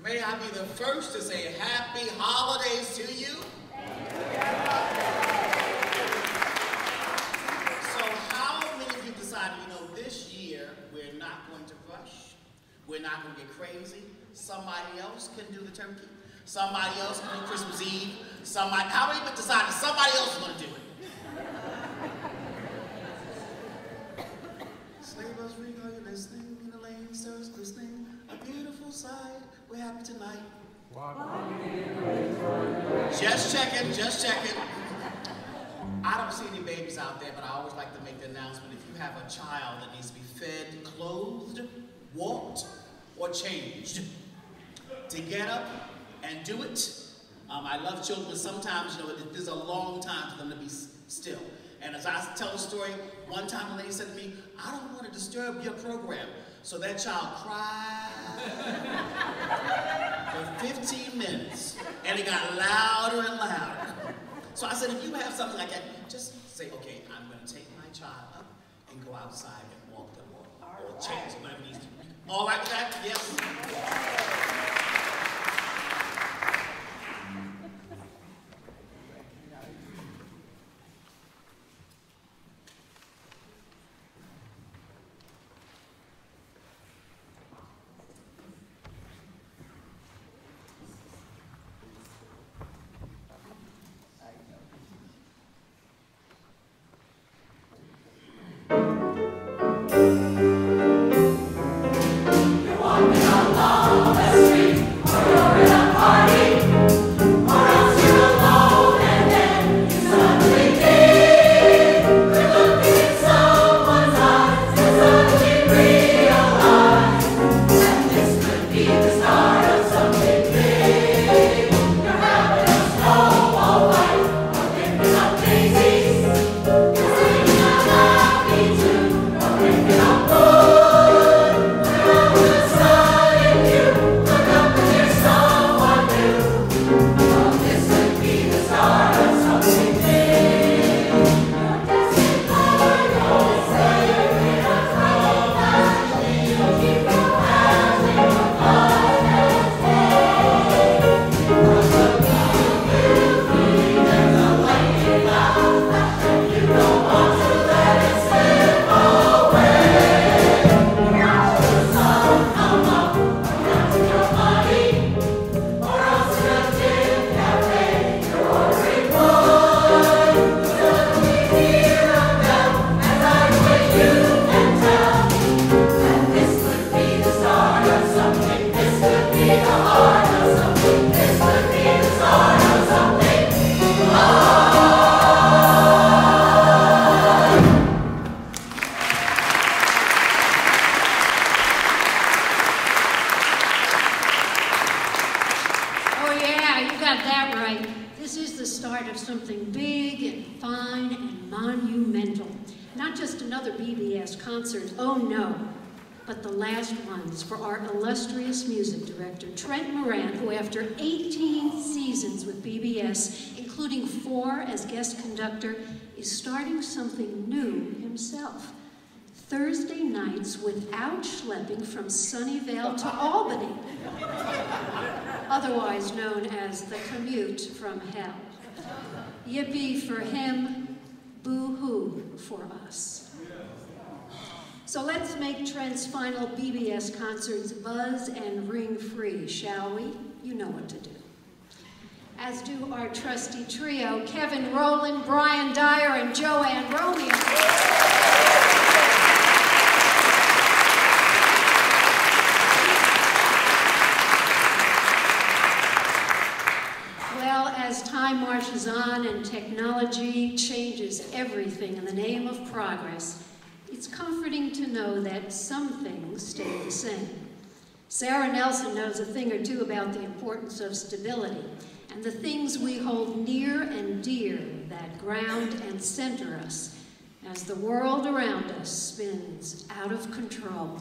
May I be the first to say happy holidays to you. So how many of you decided, this year we're not going to rush, we're not going to get crazy, somebody else can do the turkey, somebody else can do Christmas Eve, how many of you decided somebody else is going to do it? Sleigh bells ring, are you listening? In the lane, stars glistening, a beautiful sight. We're happy tonight. Just checking. I don't see any babies out there, but I always like to make the announcement. If you have a child that needs to be fed, clothed, walked, or changed, to get up and do it. I love children, but sometimes, there's a long time for them to be still. And as I tell the story, one time a lady said to me, I don't want to disturb your program. So that child cried for 15 minutes, and it got louder and louder. So I said, if you have something like that, just say, okay, I'm going to take my child up and go outside and walk them or change whatever needs to be. All right with that? Yes? But the last ones for our illustrious music director, Trente Morant, who after 18 seasons with BBS, including 4 as guest conductor, is starting something new himself. Thursday nights without schlepping from Sunnyvale to Albany, otherwise known as the commute from hell. Yippee for him, boo-hoo for us. So let's make Trent's final BBS concerts buzz and ring free, shall we? You know what to do. As do our trusty trio, Kevin Rowland, Brian Dyer, and Joanne Romeo. Well, as time marches on and technology changes everything in the name of progress, it's comforting to know that some things stay the same. Sarah Nelson knows a thing or two about the importance of stability and the things we hold near and dear that ground and center us as the world around us spins out of control.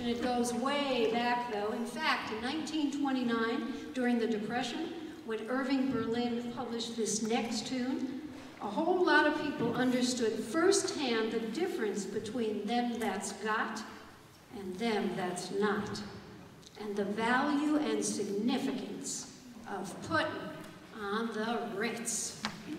and it goes way back, though. In fact, in 1929, during the Depression, when Irving Berlin published this next tune, a whole lot of people understood firsthand the difference between them that's got and them that's not, and the value and significance of putting on the Ritz.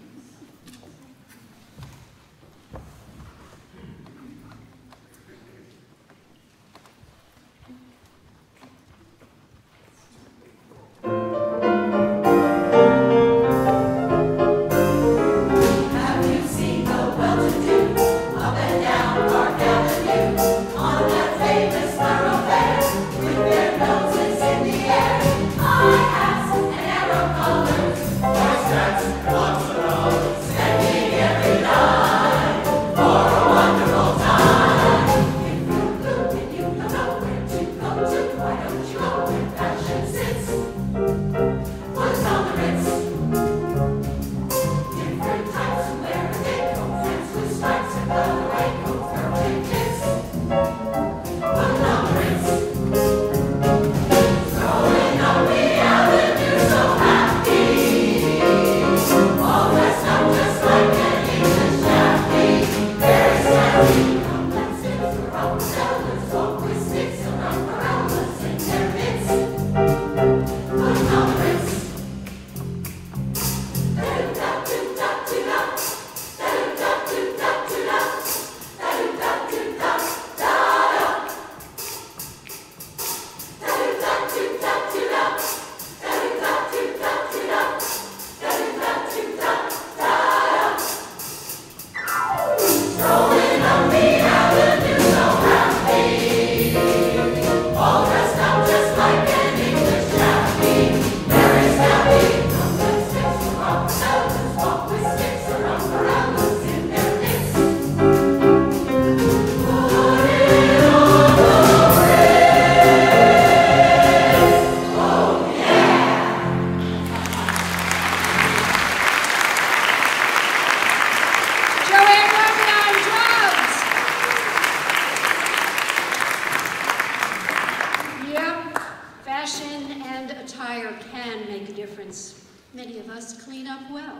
Many of us clean up well.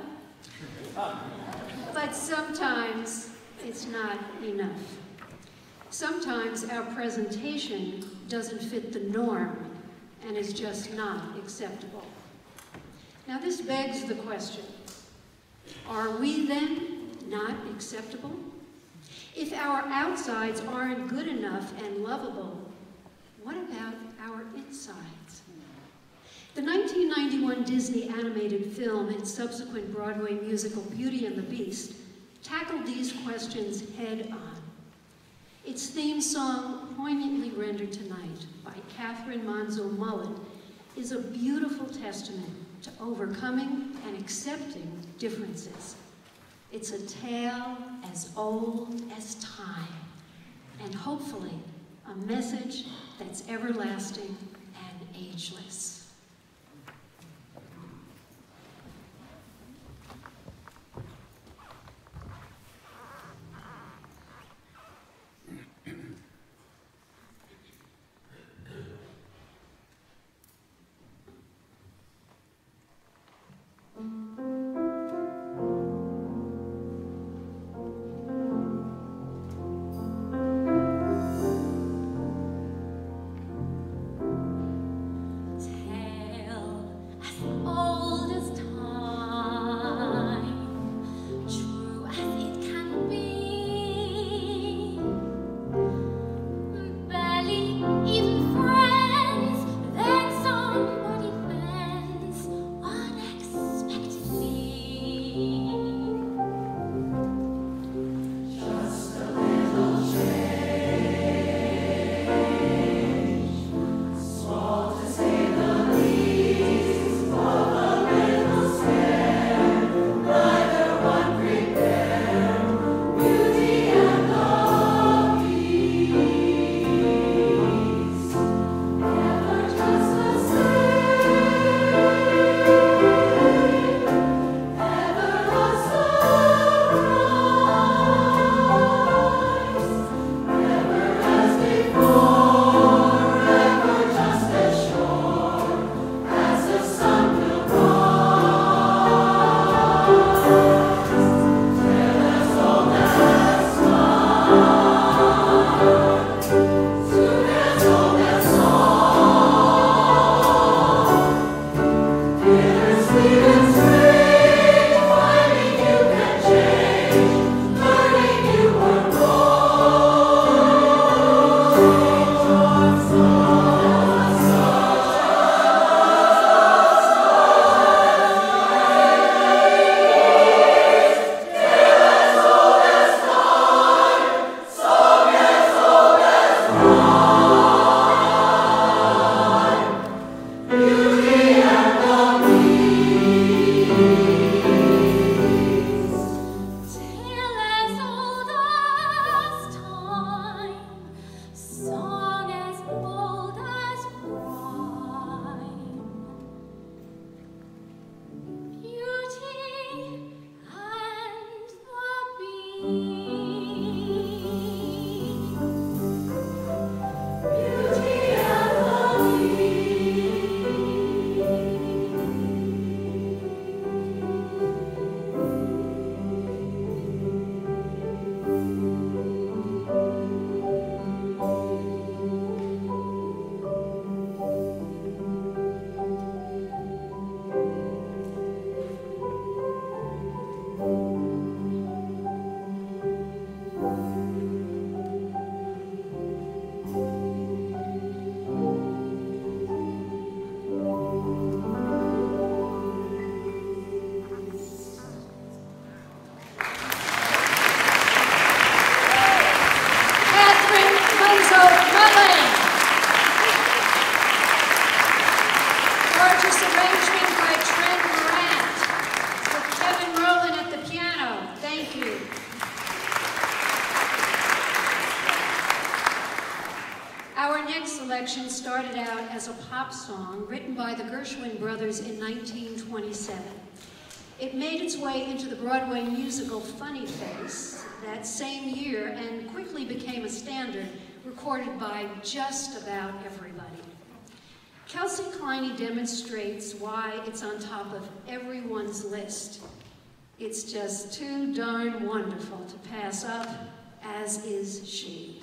But sometimes it's not enough. Sometimes our presentation doesn't fit the norm and is just not acceptable. Now this begs the question, are we then not acceptable? If our outsides aren't good enough and lovable, what about our insides? The 1991 Disney animated film and subsequent Broadway musical Beauty and the Beast tackled these questions head on. Its theme song, poignantly rendered tonight by Catherine Monzo Mullen, is a beautiful testament to overcoming and accepting differences. It's a tale as old as time, and hopefully a message that's everlasting and ageless. song written by the Gershwin brothers in 1927. It made its way into the Broadway musical Funny Face that same year and quickly became a standard recorded by just about everybody. Kelsey Kleine demonstrates why it's on top of everyone's list. It's just too darn wonderful to pass up, as is she.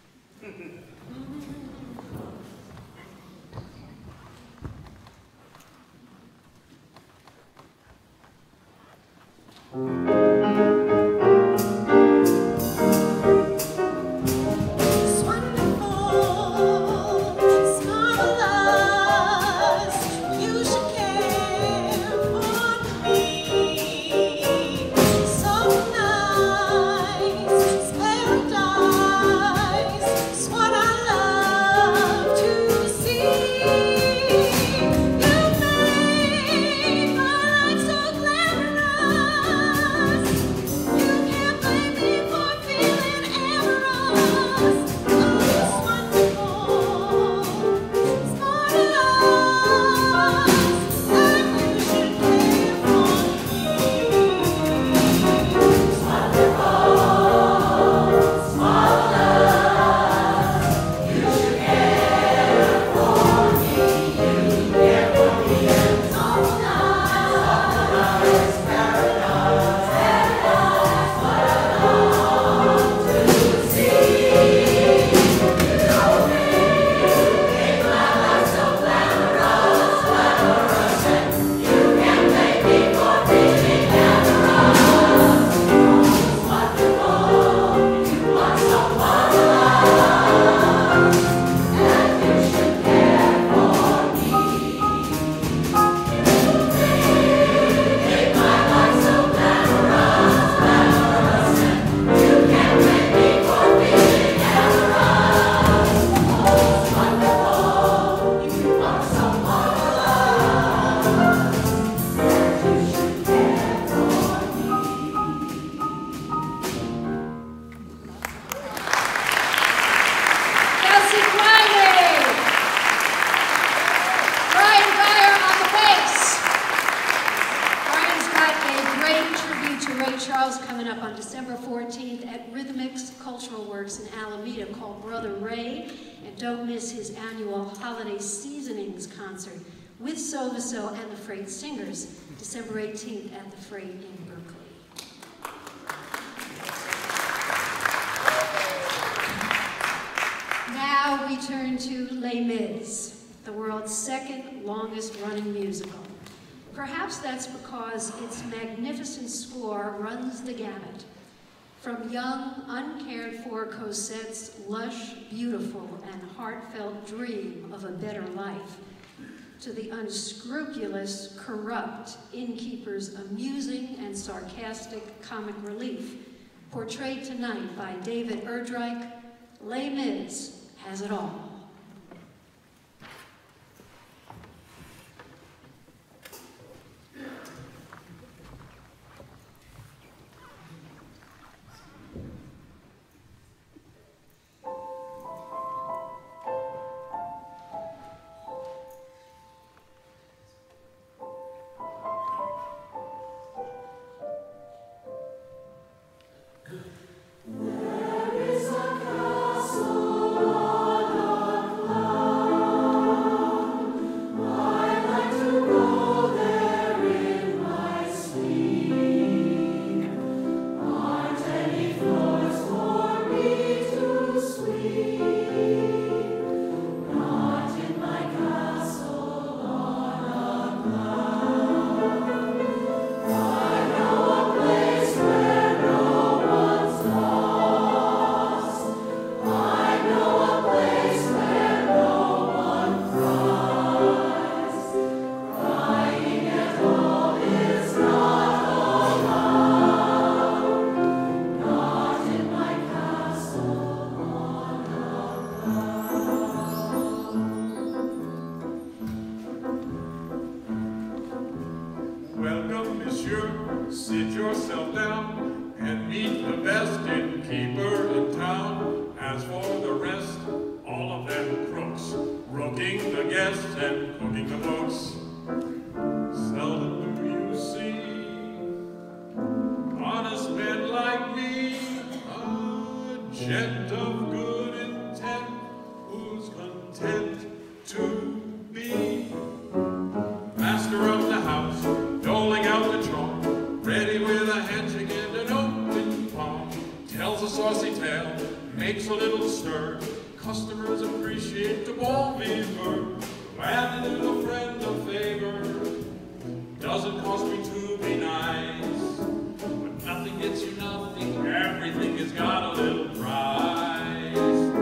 And the Freight Singers, December 18th at the Freight in Berkeley. Now we turn to Les Mis, the world's second longest running musical. Perhaps that's because its magnificent score runs the gamut. From young, uncared-for Cosette's lush, beautiful, and heartfelt dream of a better life, to the unscrupulous, corrupt innkeeper's amusing and sarcastic comic relief, portrayed tonight by David Erdreich, Les Mis has it all. Rooking the guests and cooking the books. Seldom do you see honest men like me, a gent of good intent, who's content to be master of the house, doling out the chalk, ready with a handshake and an open palm, tells a saucy tale, makes a little stir. Customers appreciate the bon vivant, and a little friend a favor. Doesn't cost me to be nice, but nothing gets you nothing. Everything has got a little price.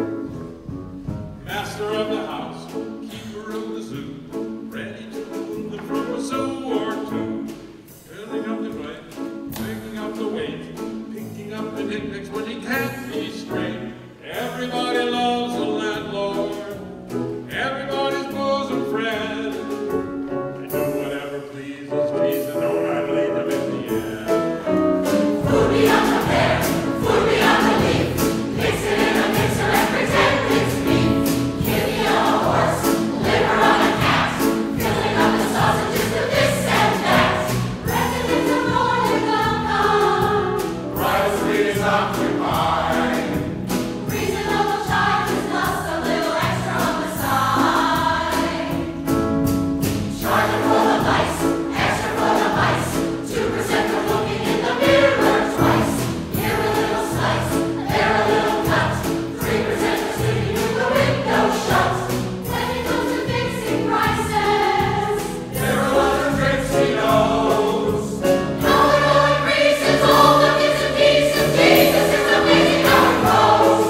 Master of the house, keeper of the zoo, ready to move them from a zoo or two. Filling up the plate, picking up the weight, picking up the knickknacks when he can't be straight. Everybody loves a landlord, everybody's bosom friend. I do whatever pleases, Jesus, don't I lead them in the end. Food beyond the pear, food beyond the leaf, mix it in a mixer and pretend it's beef. Kidney on a horse, liver on a cat, filling up the sausages with this and that. Residents of Northern Welcome, Rice is occupied. reasonable charges plus a little extra on the side. Charging full of lice, extra full of ice, 2% for looking in the mirror twice. Here a little slice, there a little cut, 3% for sitting with the window shut. When it comes to fixing prices, There are other tricks he knows. how it all increases, all the bits and pieces. Jesus, it's amazing how it grows.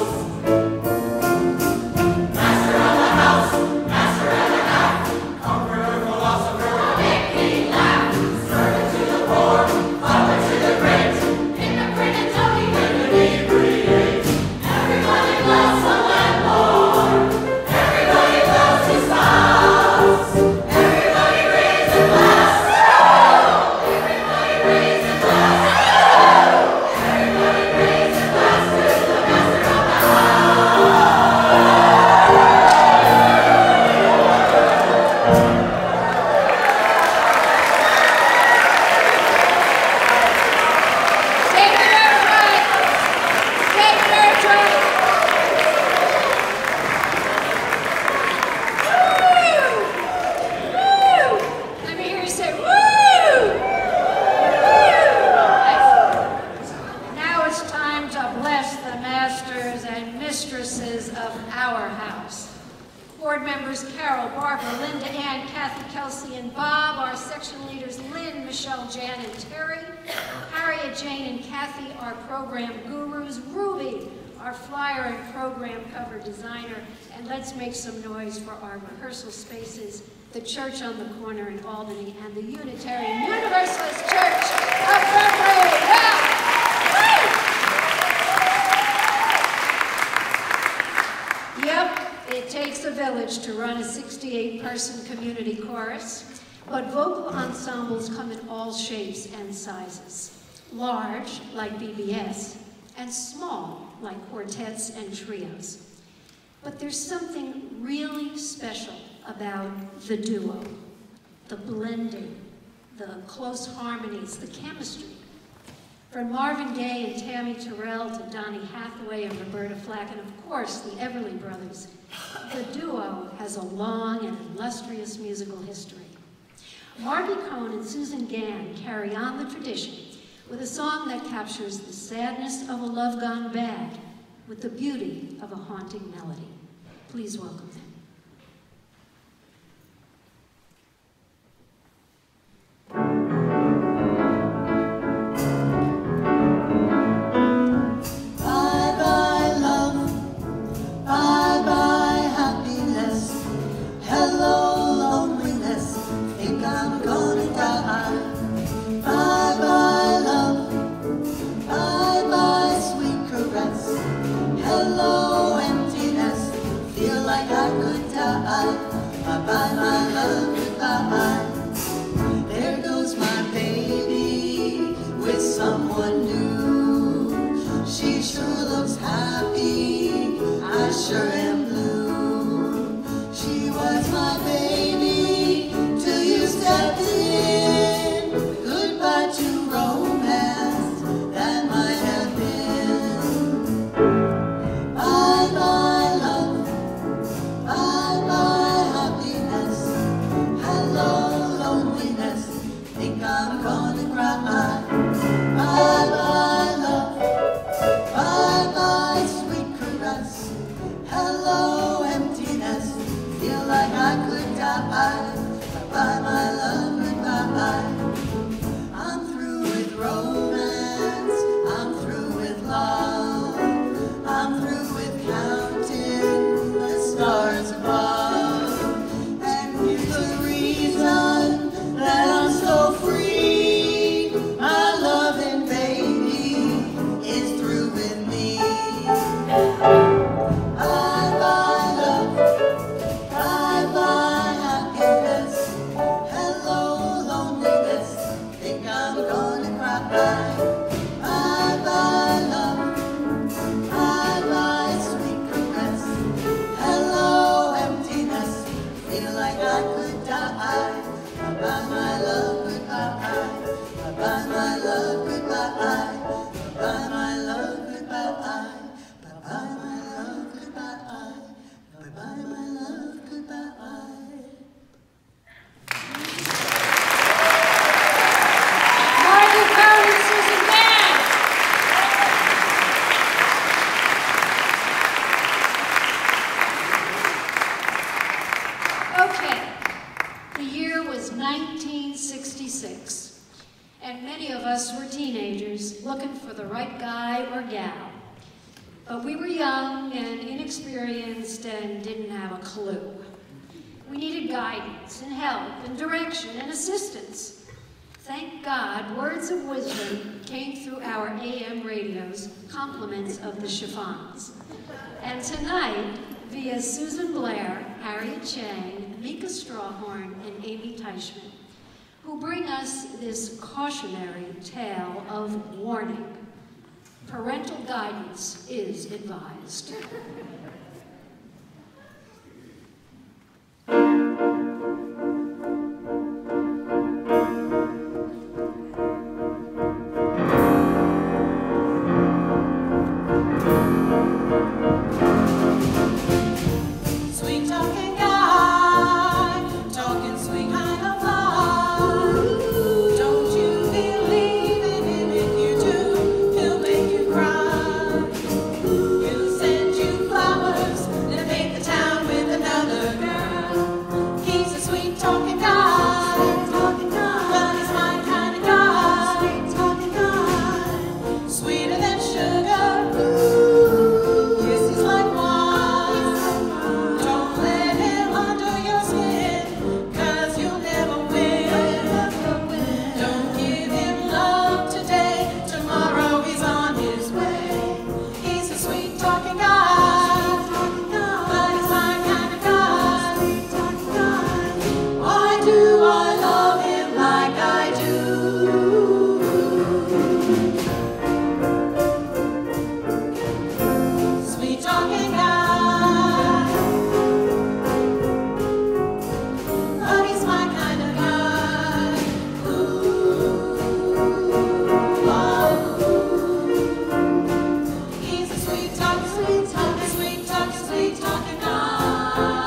Master of the house, master of the half, comforter, philosopher, make me laugh. Servant to the poor, father to the great, hypocrite and Tony when inebriate. Everybody loves a landlord, everybody loves his spouse. Everybody raise a glass, everybody raise a glass, everybody raise a glass to the master of the house. Let me hear you say, woo! Now it's time to bless the masters and mistresses of our house. Board members Carol, Barbara, Linda, Ann, Kathy, Kelsey, and Bob. Our section leaders Lynn, Michelle, Jan, and Terry. Harriet, Jane, and Kathy, our program gurus. Ruby, our flyer and program cover designer. And let's make some noise for our rehearsal spaces, the church on the corner in Albany, and the Unitarian Universalist Church of Berkeley. Yeah. Woo! Yep, it takes a village to run a 68-person community chorus, but vocal ensembles come in all shapes and sizes. Large, like BBS, and small, like quartets and trios. But there's something really special about the duo, the blending, the close harmonies, the chemistry. From Marvin Gaye and Tammy Terrell to Donny Hathaway and Roberta Flack, and of course the Everly Brothers, the duo has a long and illustrious musical history. Margie Cohn and Susan Gann carry on the tradition with a song that captures the sadness of a love gone bad with the beauty of a haunting melody. Please welcome them. Bye-bye love, bye-bye happiness, hello loneliness, think I'm gonna die. Bye-bye love, bye-bye sweet caress, hello emptiness, feel like I could stepped in. Goodbye to romance that might have been. Bye-bye love, bye-bye happiness. Hello loneliness, think I'm gonna cry. Bye-bye love, bye-bye sweet caress. Hello emptiness, feel like I could die. Bye-bye my love, goodbye. I'm through with romance, I'm through with love, I'm through with counting the stars above. And here's the reason that I'm so free. My loving baby is through with me. Bye-bye love, bye-bye happiness. Hello loneliness, think I'm gonna cry. Bye-bye love, bye-bye sweet caress. Hello emptiness, feel like I could die. Bye-bye my love, goodbye. Bye-bye my love, goodbye. Bye-bye my love, goodbye. Bye-bye my love, goodbye. Bye-bye my love, goodbye. Margaret Brown and Susan Band. Okay, the year was 1966, and many of us were teenagers looking for the right guy or gal. But we were young and inexperienced and didn't have a clue. We needed guidance and help and direction and assistance. Thank God, words of wisdom came through our AM radios, compliments of the chiffons. And tonight, via Susan Blair, Harriet Chang, Mika Strawhorn, and Amy Teichman, who bring us this cautionary tale of warning. Parental guidance is advised. Sweet talking guy, talking sweet kind of life. Don't you believe in him? If you do, he'll make you cry. He'll send you flowers, then paint the town with another girl. He's a sweet talking guy, but he's my kind of guy. Sweet talking guy, sweeter than sugar. Kisses like wine. Don't let him under your skin, 'cause you'll never win. Don't give him love today, tomorrow he's on his way. He's a sweet talking guy, but he's my kind of guy. Why do I love him like I do? Sweet talking guy, but he's my kind of guy. Ooh, oh. He's a sweet talking, sweet talking, sweet talking, sweet talking guy.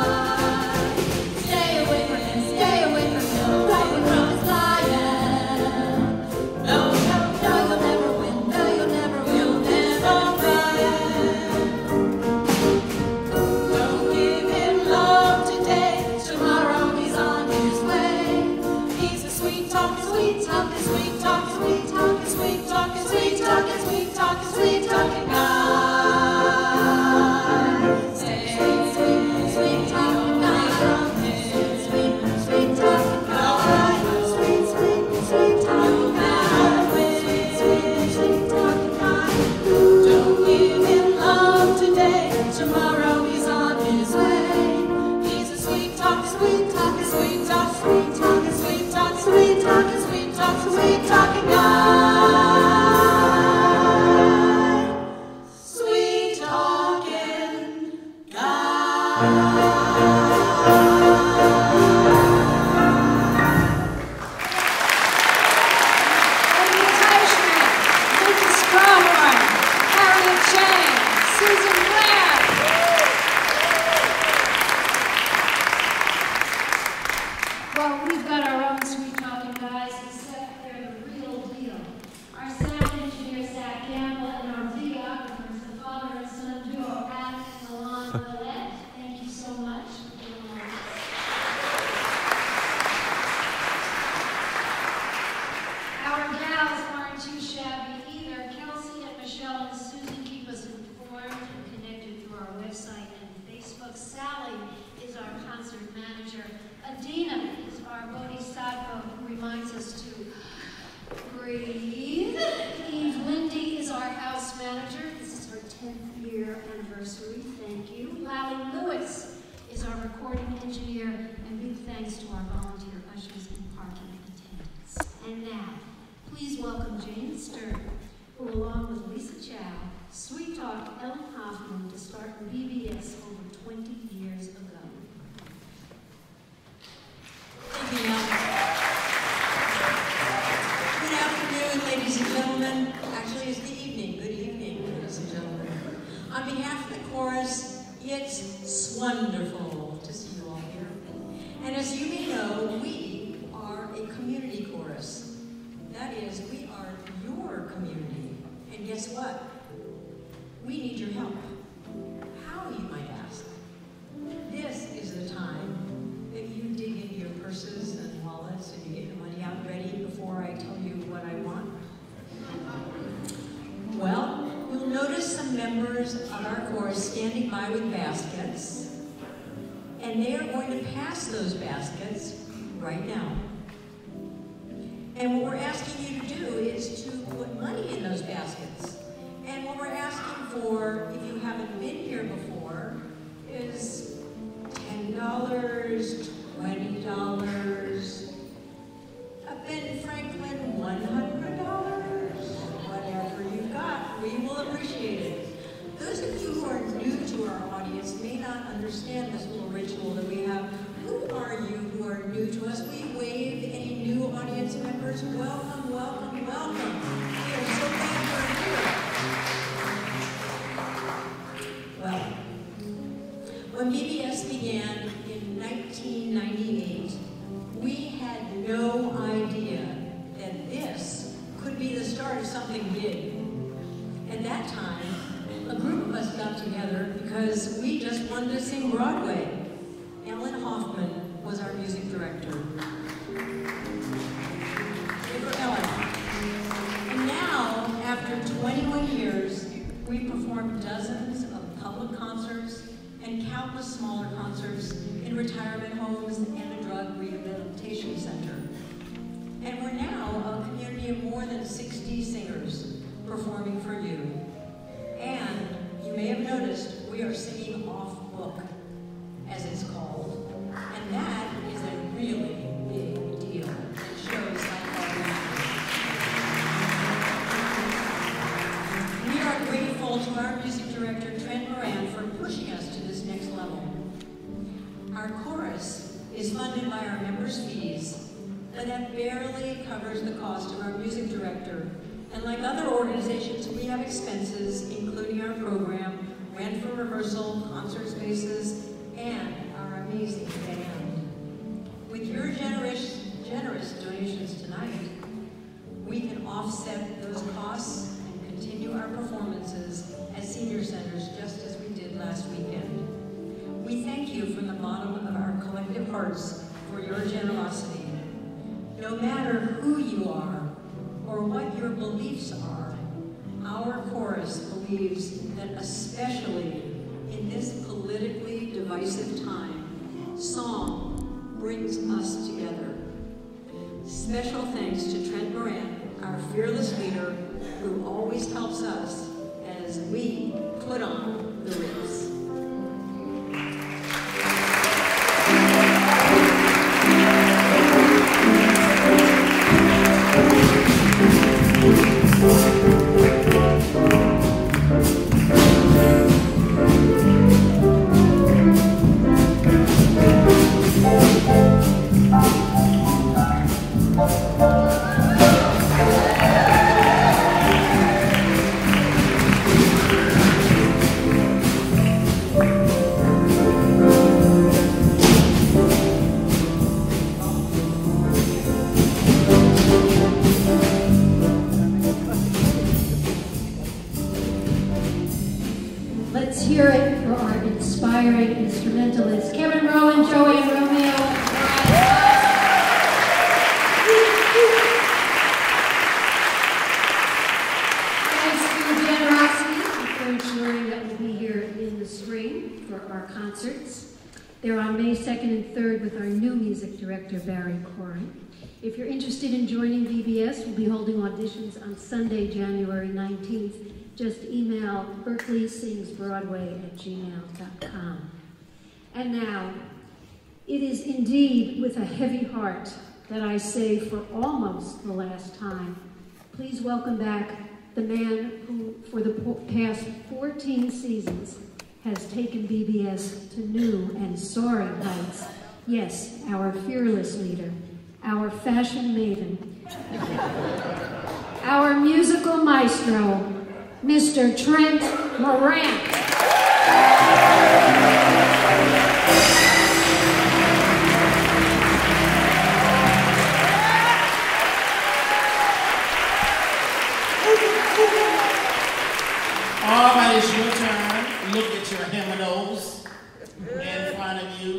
Stay away from him, stay away from him. Right from his lion. No, no, no, you'll never win. No, you'll never win. You'll never win. Don't give him love today, tomorrow he's on his way. He's a sweet talking, sweet talking, sweet talking, sweet talking, sweet talking, sweet talking, sweet talking, sweet talking guy. Stay sweet, sweet talking guy from him. Sweet, sweet talking guy. Sweet, sweet, sweet talking guy. Sweet, sweet, sweet talking guy. Don't give him love today, tomorrow he's on his way. He's a sweet talking, sweet talking, sweet talking, sweet talking, sweet talking, sweet talking, sweet talking, sweet talking. Well, we've got our own sweet talking guys, except they're the real deal. Our sound engineer, Zach Gamble, and our videographers, the father and son duo, Pat and Milan Willette. Thank you so much for doing all this. Our gals aren't too shabby either. Kelsey and Michelle and Susan keep us informed and connected through our website and Facebook. Sally is our concert manager. Adina is our bodhisattva who reminds us to breathe. Eve Lindy is our house manager. This is her 10th year anniversary. Thank you. Lally Lewis is our recording engineer. And big thanks to our volunteer ushers and parking attendants. And now, please welcome Jane Stern, who along with Lisa Chow, sweet talked Ellen Hoffman to start BBS over 20 years ago. Thank you, Ellen. Good afternoon, ladies and gentlemen. Actually, it's the evening. Good evening, ladies and gentlemen. On behalf of the chorus, it's wonderful to see you all here. And as you may know, we are a community chorus. That is, we are your community. And guess what? We need your help. How, you might ask? This is the time that you dig into your purses and wallets and you get your money out ready before I tell you what I want. Well, you'll notice some members of our chorus standing by with baskets, and they are going to pass those baskets right now. And what we're asking you to do is to put money in those baskets. And what we're asking for, if you haven't been here before, is $10, $20, Ben Franklin, $100, whatever you've got, we will appreciate it. Those of you who are new to our audience may not understand this little ritual that we have. Who are you who are new to us? We wave any new audience members. Welcome, welcome, welcome. We are so glad you're here. Well, when BBS began in 1998, we had no idea that this could be the start of something big. At that time, a group of us got together because we just wanted to sing Broadway. Ellen Hoffman was our music director. Give her Ellen. And now, after 21 years, we performed dozens of public concerts and countless smaller concerts in retirement homes and a drug rehabilitation center. And we're now a community of more than 60 singers performing for you. And you may have noticed we are singing off book, as it's called. And that is a really big deal. It shows how far we are. We are grateful to our music director, Trente Morant, for pushing us to this next level. Our chorus is funded by our members' fees, but that barely covers the cost of our music director. And like other organizations, we have expenses, including our program, rent for rehearsal, concert spaces, and our amazing band. With your generous donations tonight, we can offset those costs and continue our performances at senior centers just as we did last weekend. We thank you from the bottom of our collective hearts for your generosity. No matter who you are or what your beliefs are, our chorus believes that especially in this politically divisive time, song brings us together. Special thanks to Trente Morant, our fearless leader, who always helps us as we put on the Ritz. inspiring instrumentalists, Kevin Rowan, Joey, and Romeo. Thanks for your generosity for ensuring that we'll be here in the spring for our concerts. They're on May 2nd and 3rd with our new music director, Barry Corin. If you're interested in joining VBS, we'll be holding auditions on Sunday, January 19th. Just email berkeleysingsbroadway@gmail.com. And now, it is indeed with a heavy heart that I say for almost the last time, please welcome back the man who, for the past 14 seasons, has taken VBS to new and soaring heights. Yes, our fearless leader, our fashion maven, our musical maestro, Mr. Trente Morant. All right, it's your turn. Look at your hymnals in front of you.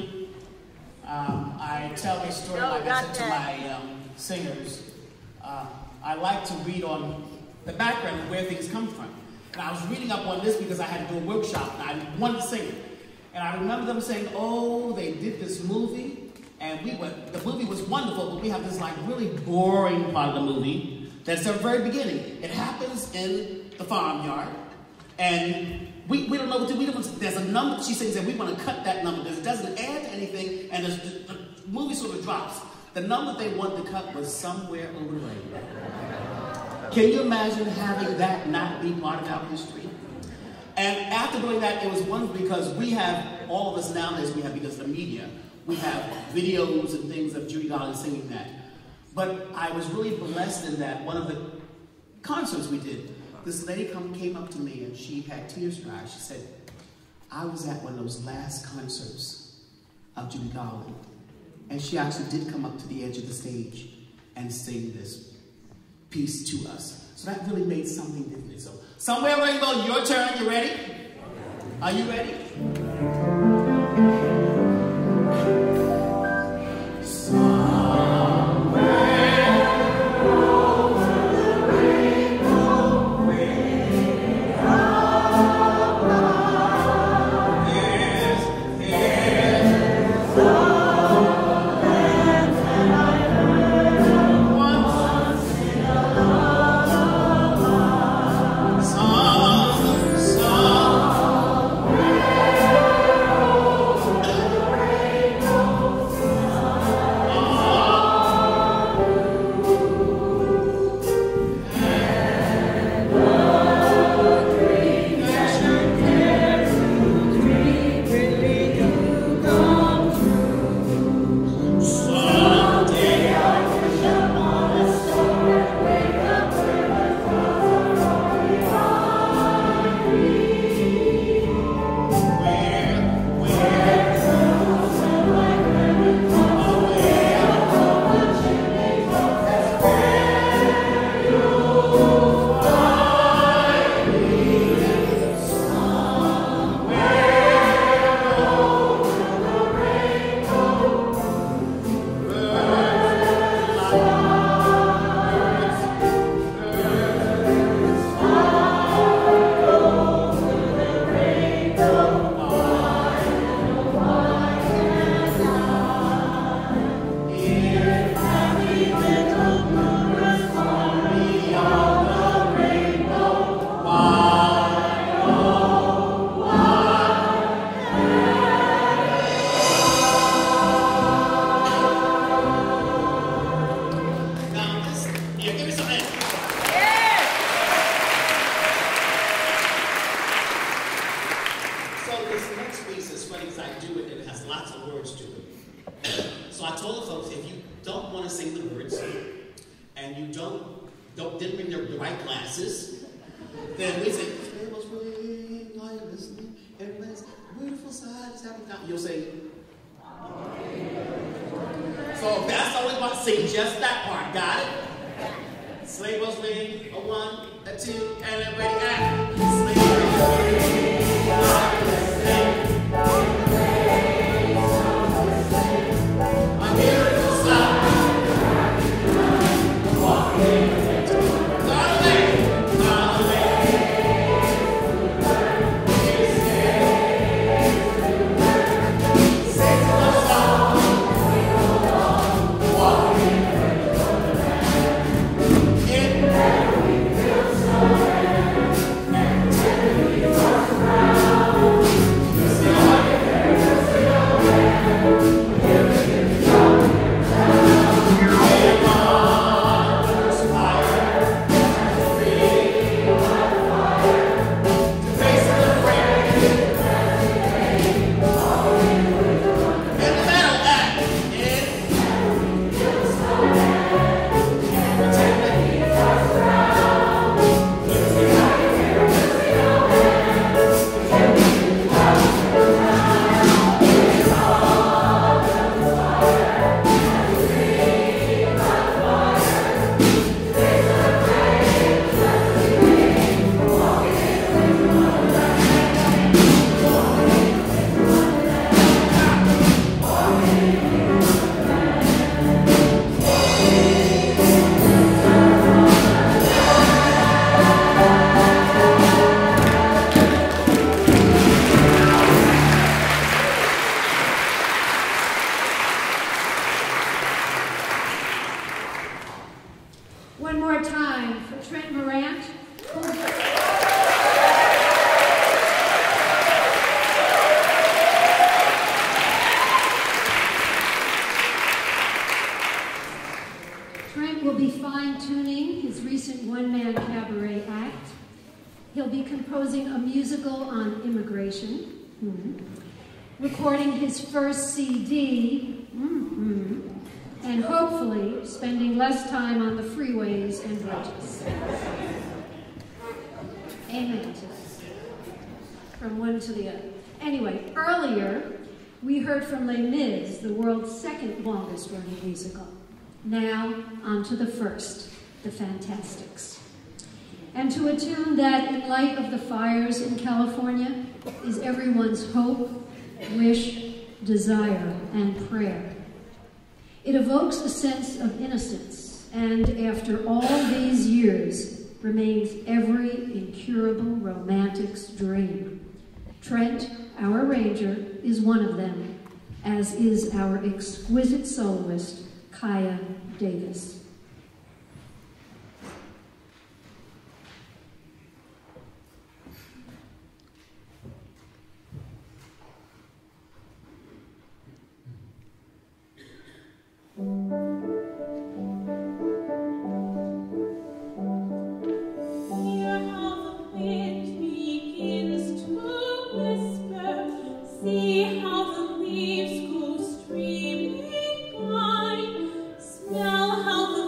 I tell a story like I said to my singers. I like to read on the background of where things come from. And I was reading up on this because I had to do a workshop and I wanted to sing it. And I remember them saying, oh, they did this movie and the movie was wonderful, but we have this like really boring part of the movie that's the very beginning. It happens in the farmyard and we don't know what to do. There's a number she sings and we want to cut that number because it doesn't add to anything and the movie sort of drops. The number they wanted to cut was Somewhere Over the Rainbow. Can you imagine having that not be part of our history? And after doing that, it was wonderful because we have, all of us nowadays, because of the media, we have videos and things of Judy Garland singing that. But I was really blessed in that one of the concerts we did, this lady came up to me and she had tears in her eyes. She said, I was at one of those last concerts of Judy Garland. And she actually did come up to the edge of the stage and sing this piece to us. So that really made something different. So, Somewhere Rainbow, your turn. You ready? Are you ready? Didn't bring the right glasses, then we say, "Tables ring, are you listening? Everybody's beautiful side is having time." You'll say, so that's all we want to sing, just that part. Got it? Sleigh bells ring, a one, a two, and everybody act. Sleigh bells ring, are you listening? One more time for Trente Morant. Trent will be fine-tuning his recent one-man cabaret act. He'll be composing a musical on immigration, recording his first CD, and hopefully spending less time on the freeways and bridges. Amen to that. From one to the other. Anyway, earlier we heard from Les Mis, the world's second longest running musical. Now, on to the first, the Fantastics. And to a tune that, in light of the fires in California, is everyone's hope, wish, desire, and prayer. It evokes a sense of innocence, and after all these years, remains every incurable romantic's dream. Trent, our arranger, is one of them, as is our exquisite soloist, Kaya Davis. See how the leaves go streaming by, smell how the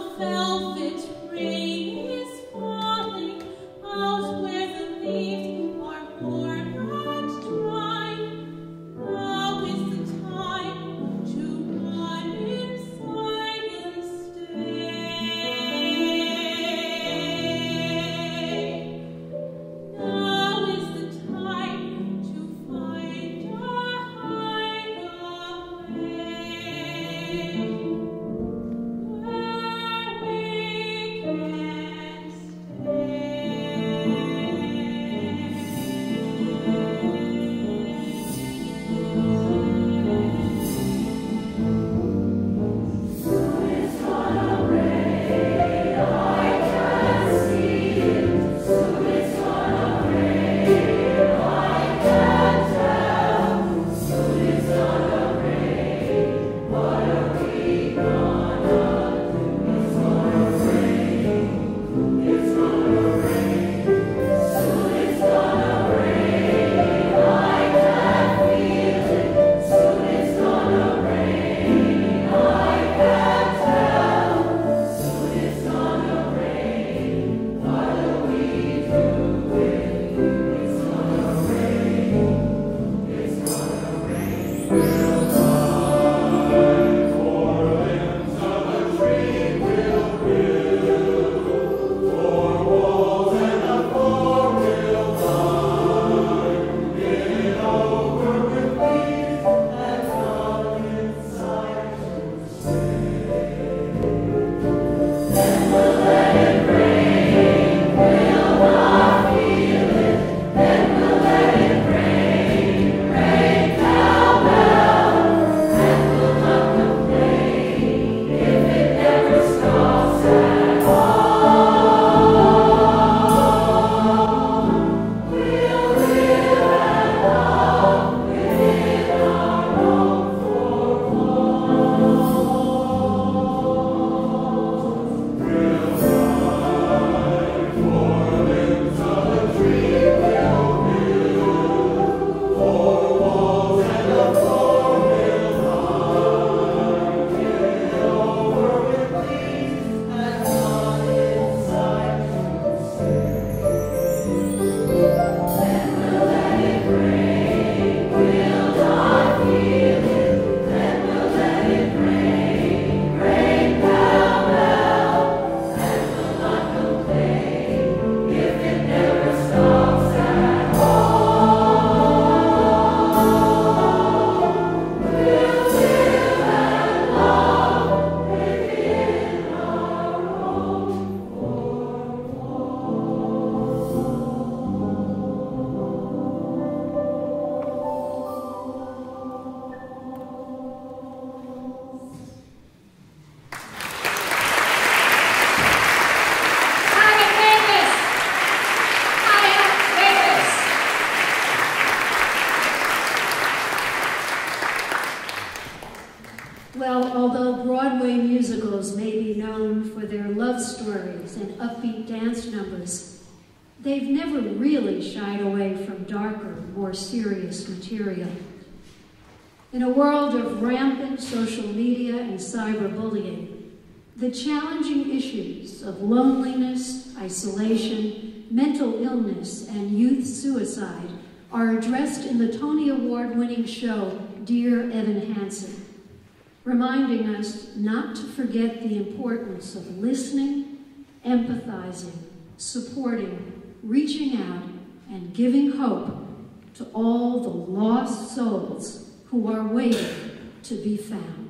girls may be known for their love stories and upbeat dance numbers, they've never really shied away from darker, more serious material. In a world of rampant social media and cyberbullying, the challenging issues of loneliness, isolation, mental illness, and youth suicide are addressed in the Tony Award-winning show Dear Evan Hansen, reminding us not to forget the importance of listening, empathizing, supporting, reaching out, and giving hope to all the lost souls who are waiting to be found.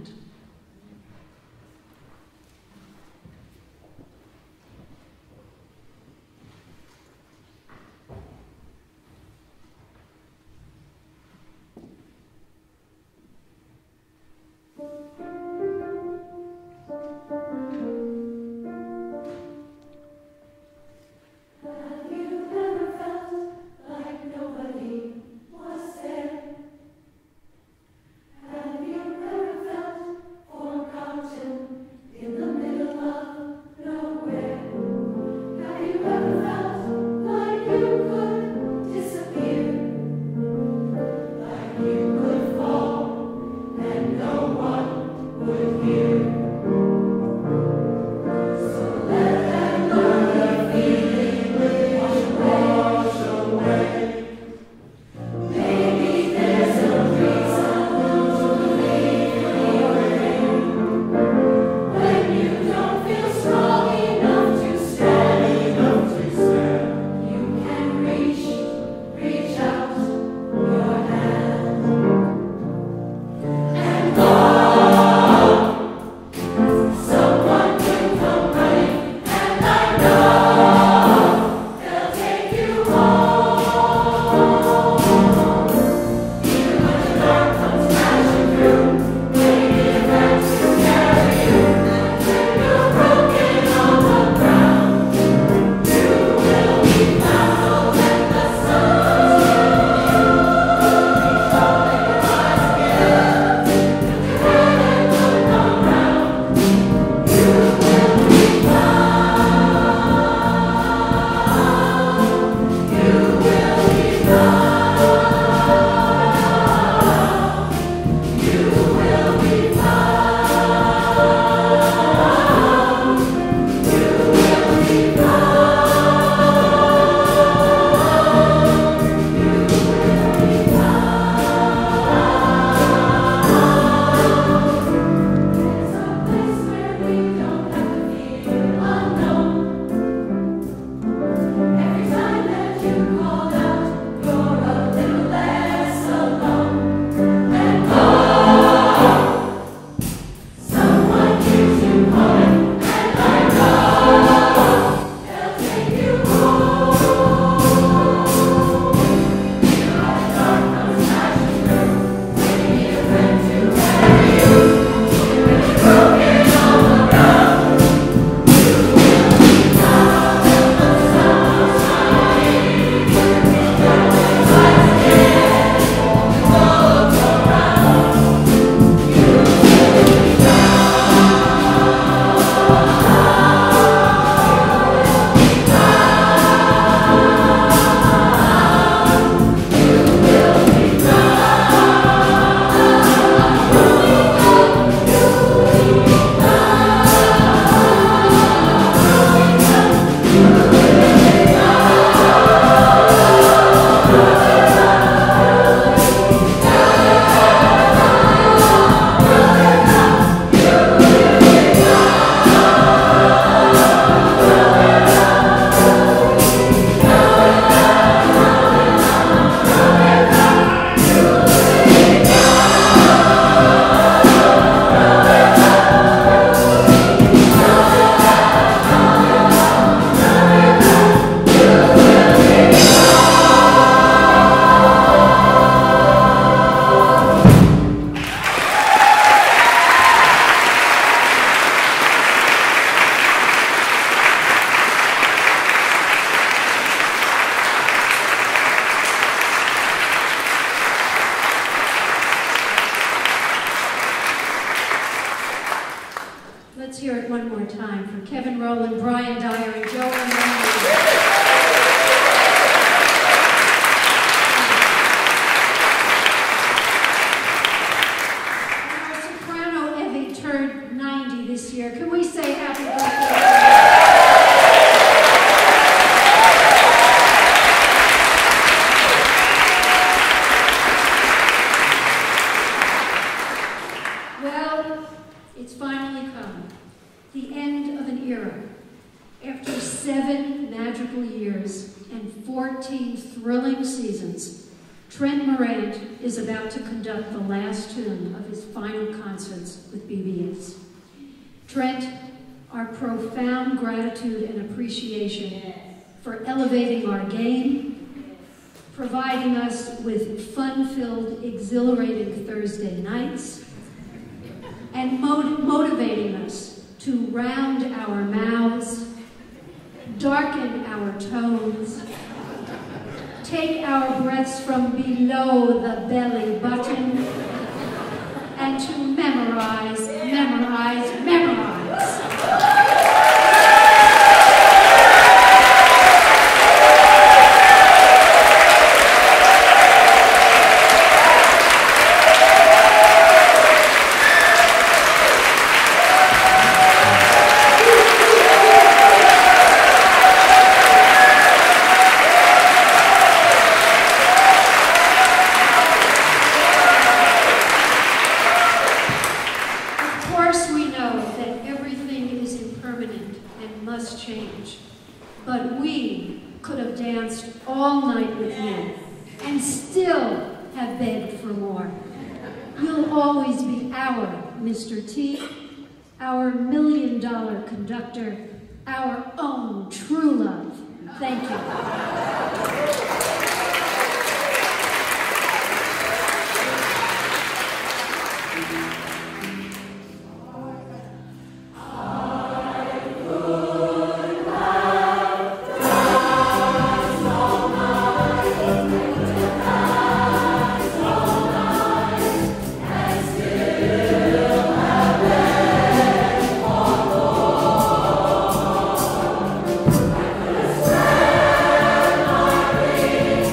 Have you ever felt one more time for Kevin Rowland, Brian Dyer, and Joe Ramirez. Turned 90 this year. Can we say happy birthday? Well, it's finally come. The end of an era. After 7 magical years and 14 thrilling seasons, Trente Morant is about to conduct the last tune of his final concerts with BBS. Trent, our profound gratitude and appreciation for elevating our game, providing us with fun-filled, exhilarating Thursday nights, and motivating us to round our mouths, darken our tones, take our breaths from below the belly button, and to memorize, memorize, memorize. But we could have danced all night with you and still have begged for more. You'll always be our Mr. T, our $1 million conductor, our own true love. Thank you. Thank you.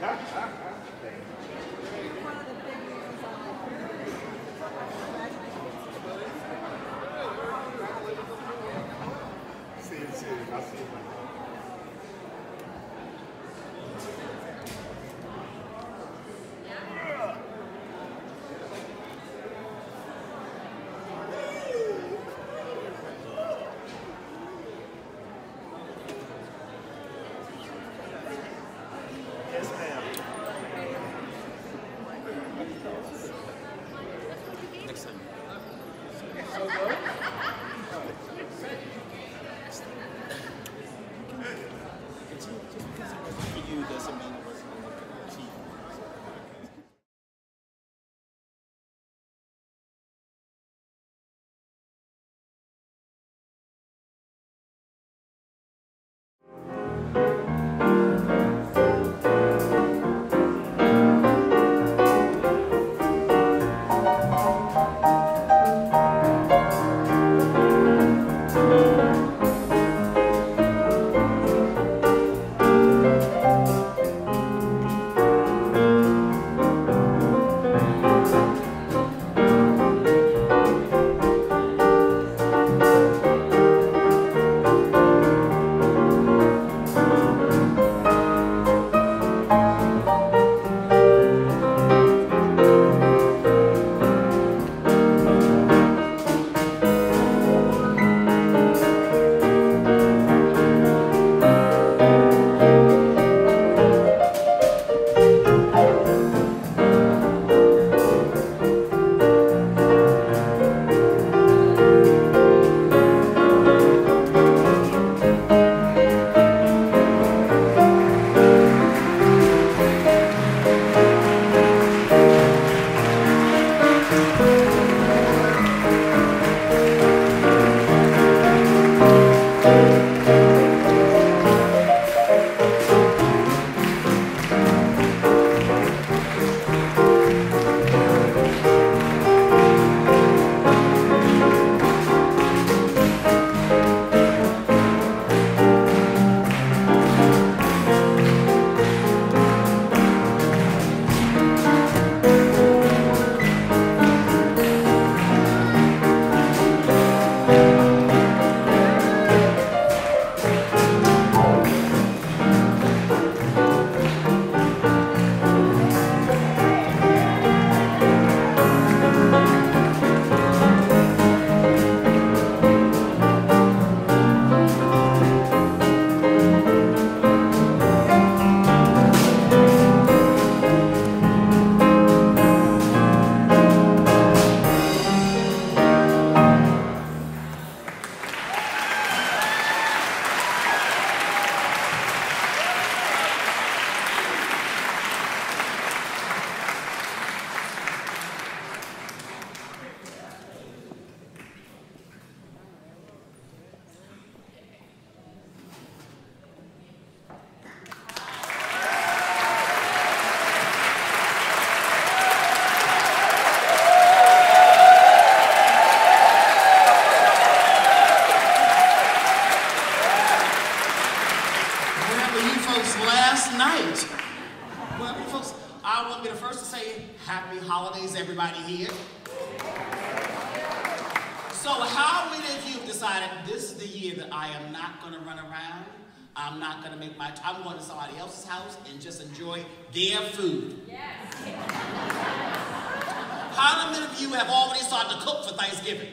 Happy holidays, everybody here. So how many of you have decided this is the year that I am not going to run around? I'm not going to make my time. I'm going to somebody else's house and just enjoy their food. Yes. How many of you have already started to cook for Thanksgiving?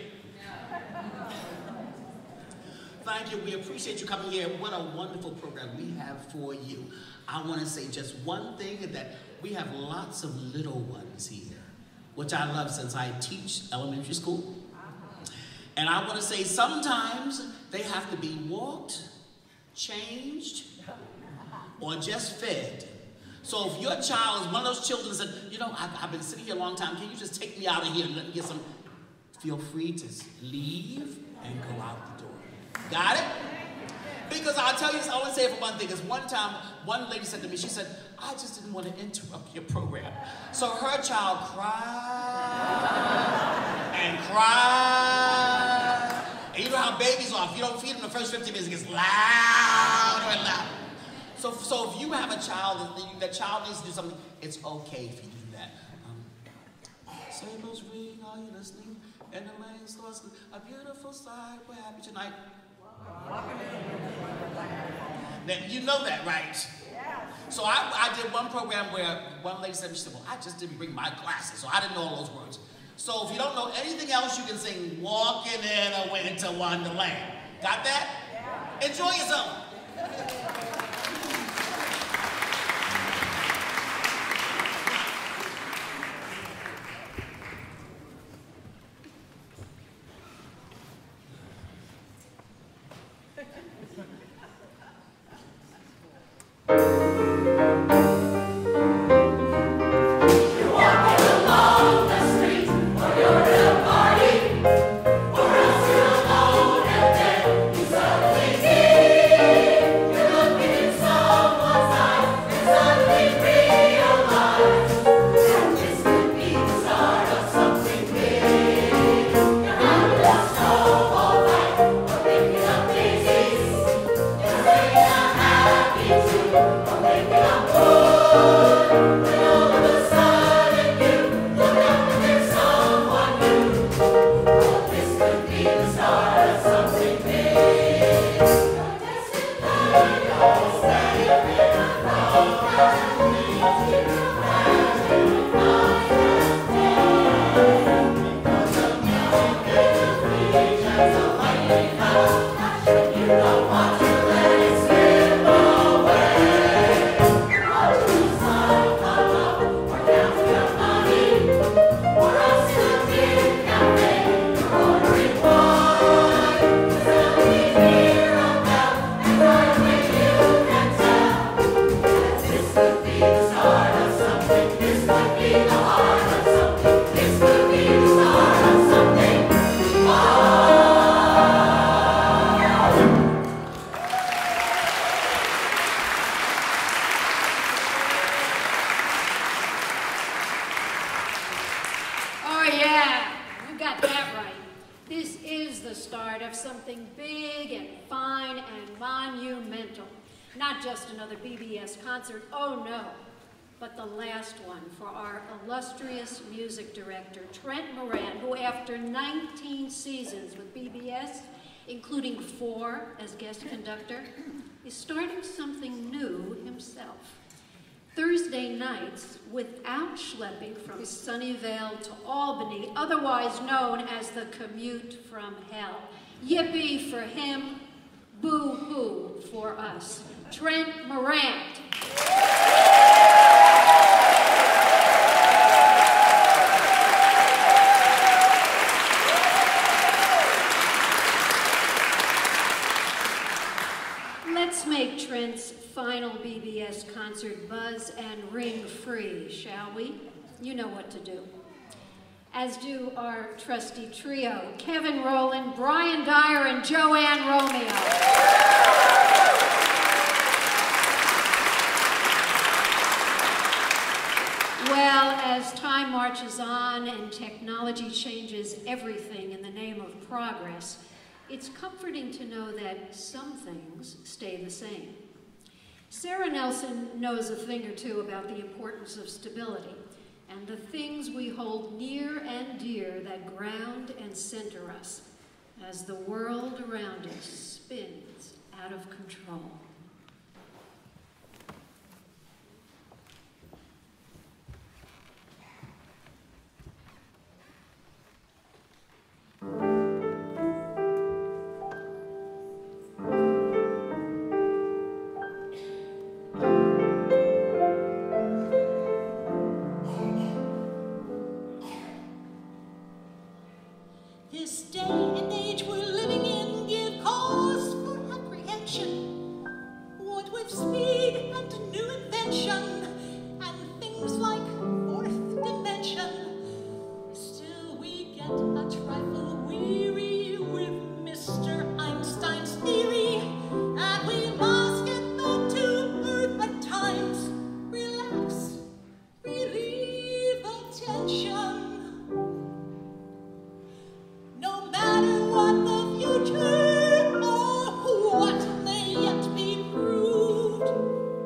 Thank you. We appreciate you coming here. What a wonderful program we have for you. I want to say just one thing, that we have lots of little ones here, which I love since I teach elementary school. And I want to say sometimes they have to be walked, changed, or just fed. So if your child is one of those children that said, you know, I've been sitting here a long time, can you just take me out of here and let me get some? Feel free to leave and go out the door. Got it? Because I'll tell you, I want to say it for one thing, because one time, one lady said to me, she said, I just didn't want to interrupt your program. So her child cried and cried. And you know how babies are, if you don't feed them the first 15 minutes, it gets louder and louder. So if you have a child and that child needs to do something, it's okay if you do that. Sabers ring, are you listening? And the lanes lost a beautiful sight. We're happy tonight. Now, you know that, right? Yeah. So I did one program where one lady said, she said, well, I just didn't bring my glasses, so I didn't know all those words. So if you don't know anything else, you can sing Walking in a Winter Wonderland. Got that? Yeah. Enjoy yourself. Concert, oh no, but the last one for our illustrious music director, Trente Morant, who after 19 seasons with BBS, including 4 as guest conductor, is starting something new himself. Thursday nights, without schlepping from Sunnyvale to Albany, otherwise known as the commute from hell. Yippee for him, boo-hoo for us. Trente Morant. Let's make Trent's final BBS concert buzz and ring free, shall we? You know what to do. As do our trusty trio, Kevin Rowland, Brian Dyer, and Joanne Romeo. Well, as time marches on and technology changes everything in the name of progress, it's comforting to know that some things stay the same. Sarah Nelson knows a thing or two about the importance of stability and the things we hold near and dear that ground and center us as the world around us spins out of control. This day and age we're living in give cause for apprehension. What with speed and new invention and things like fourth dimension, still we get a trifle weary with Mr. Einstein's theory, and we must get back to Earth at times. Relax, relieve the tension. No matter what the future or what may yet be proved,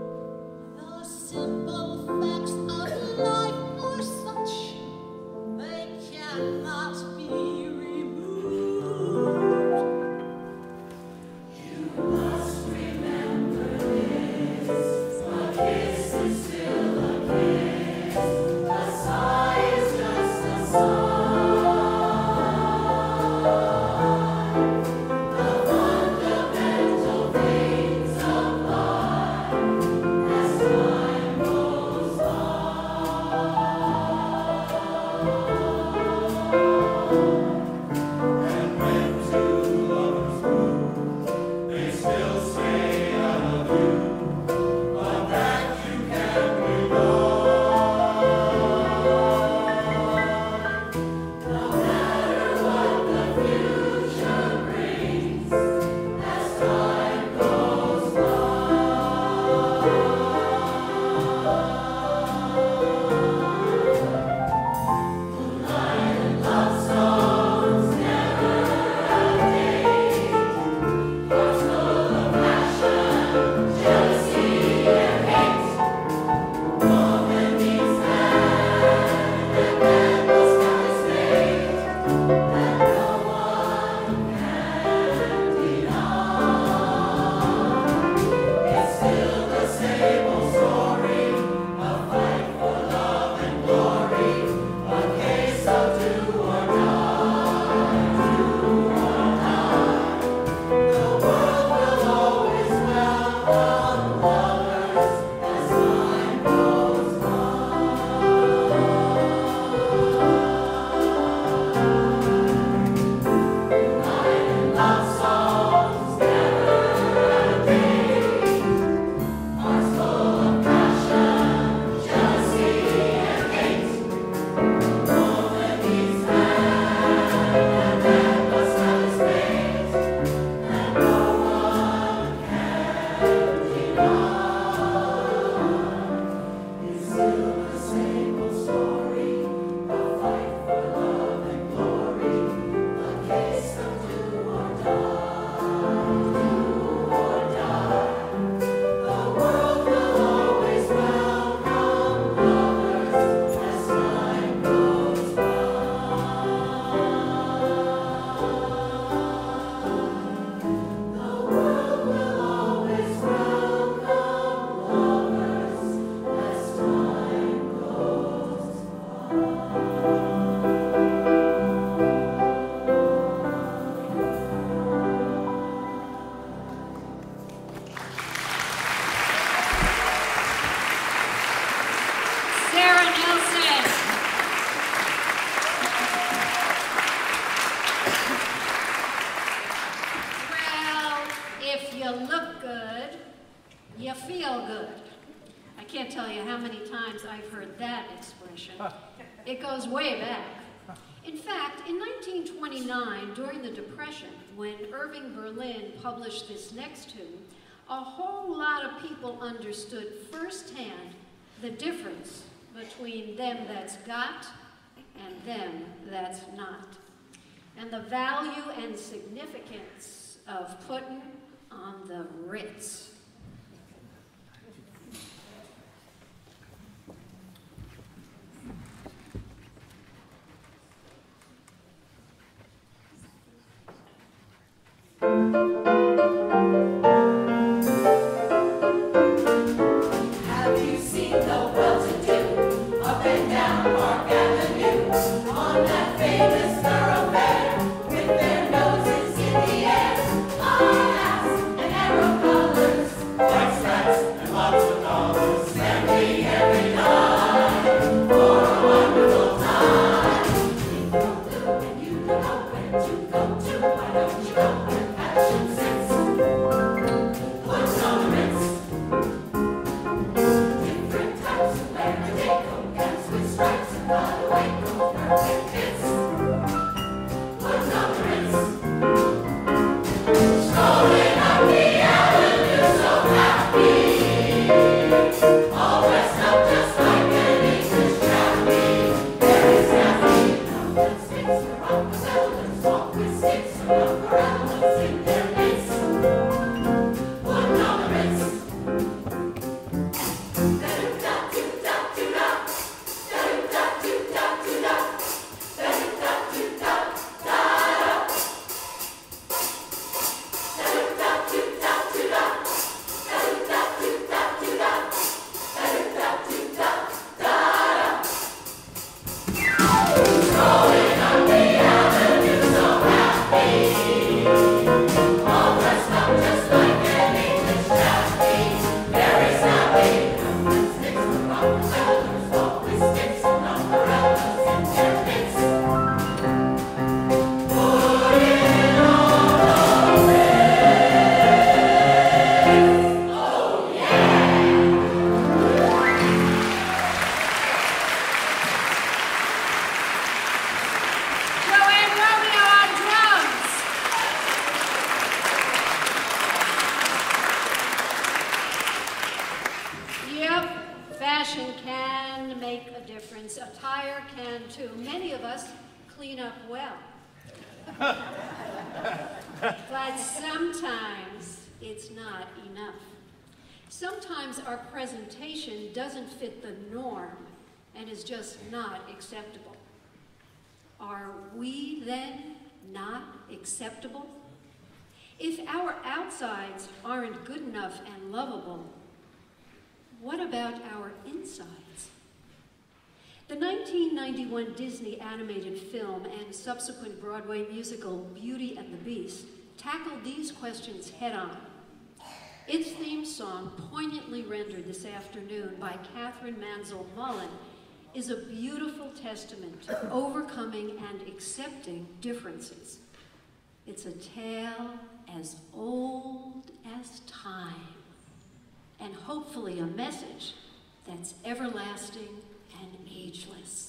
can't tell you how many times I've heard that expression. It goes way back. In fact, in 1929, during the Depression, when Irving Berlin published this next tune, a whole lot of people understood firsthand the difference between them that's got and them that's not, and the value and significance of putting on the Ritz. Have you seen the well-to-do up and down Park Avenue on that famous thoroughfare with their noses in the air? High hats and arrow colors, white stripes and lots of dollars, spending every dime for a wonderful time. If you're blue and you don't know where to go to, why don't you go where fashion sits? Put on the Ritz. Different types who wear a day coat, pants with stripes and cutaway coat, perfect fits. Put on the Ritz. Strolling up the avenue so happy, all dressed up just like an English chappie. Very snappy, now let's mix the Rockefellers, walk with sticks and umbrellas in their midst. Put on the Ritz. Fashion can make a difference. Attire can too. Many of us clean up well. But sometimes it's not enough. Sometimes our presentation doesn't fit the norm and is just not acceptable. Are we then not acceptable? If our outsides aren't good enough and lovable, what about our insides? The 1991 Disney animated film and subsequent Broadway musical Beauty and the Beast tackled these questions head-on. Its theme song, poignantly rendered this afternoon by Catherine Mansell Mullen, is a beautiful testament to overcoming and accepting differences. It's a tale as old as time, and hopefully a message that's everlasting and ageless.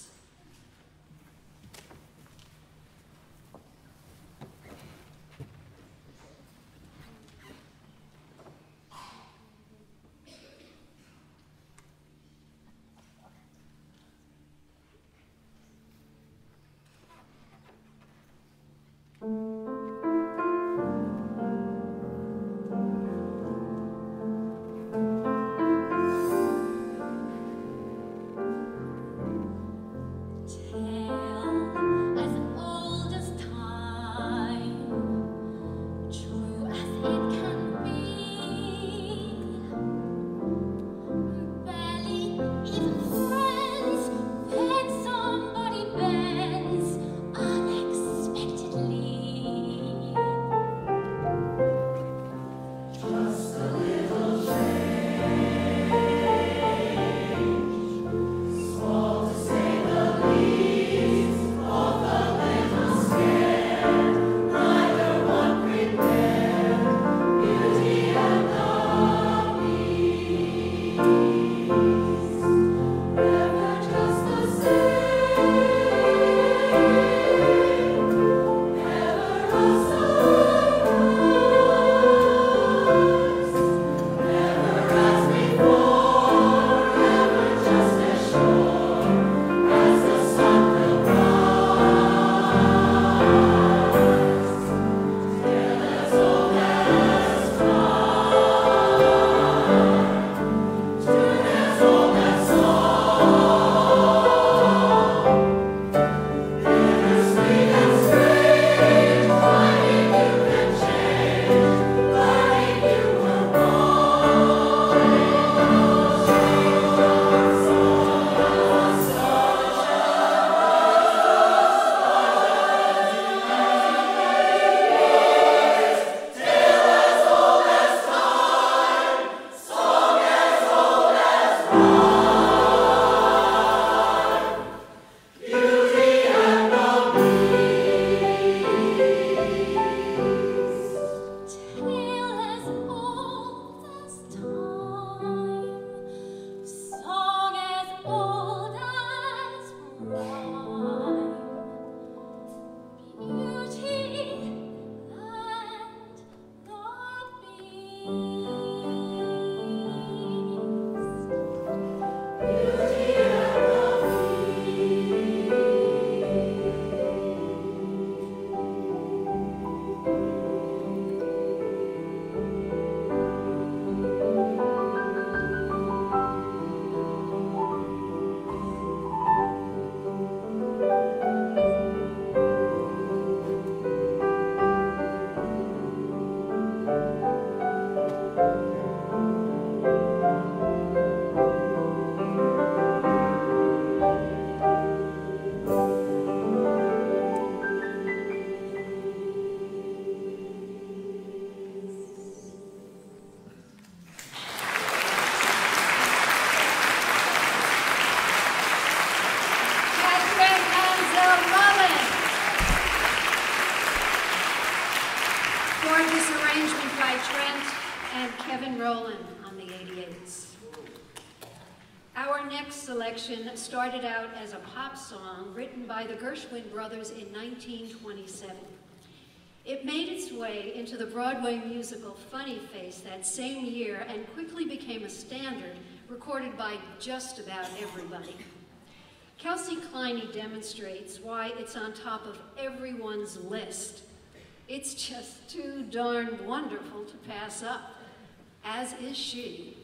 Trent and Kevin Rowland on the 88s. Our next selection started out as a pop song written by the Gershwin brothers in 1927. It made its way into the Broadway musical Funny Face that same year and quickly became a standard recorded by just about everybody. Kelsey Kleine demonstrates why it's on top of everyone's list. It's just too darn wonderful to pass up, as is she.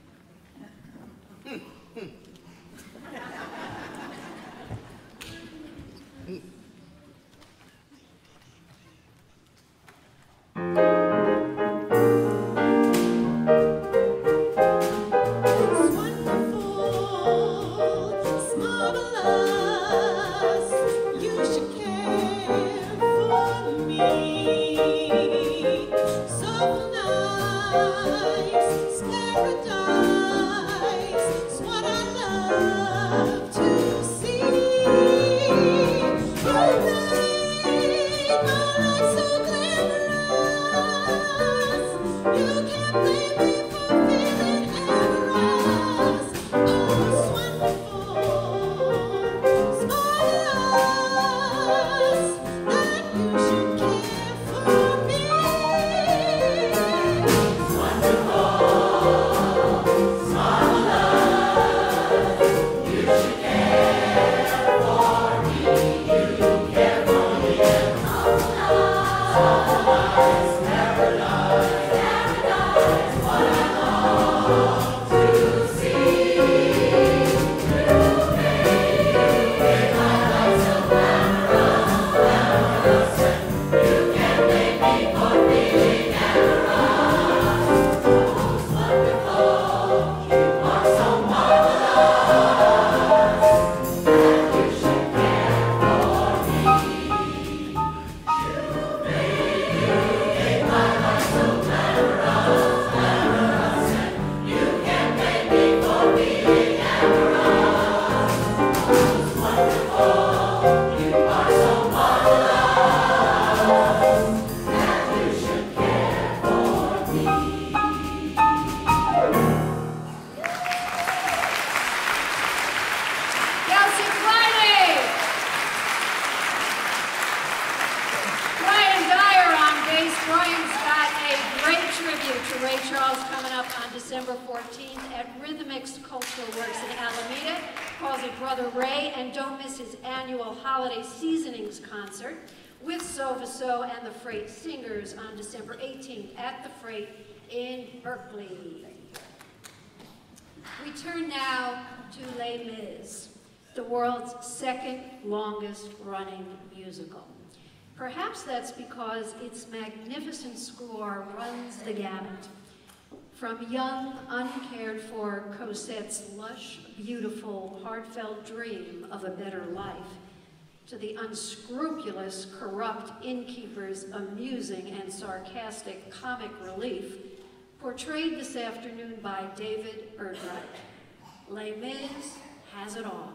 And the Freight Singers on December 18th at the Freight in Berkeley. We turn now to Les Mis, the world's second longest running musical. Perhaps that's because its magnificent score runs the gamut. From young, uncared for Cosette's lush, beautiful, heartfelt dream of a better life, to the unscrupulous, corrupt innkeeper's amusing and sarcastic comic relief, portrayed this afternoon by David Erdreich. Les Mis has it all.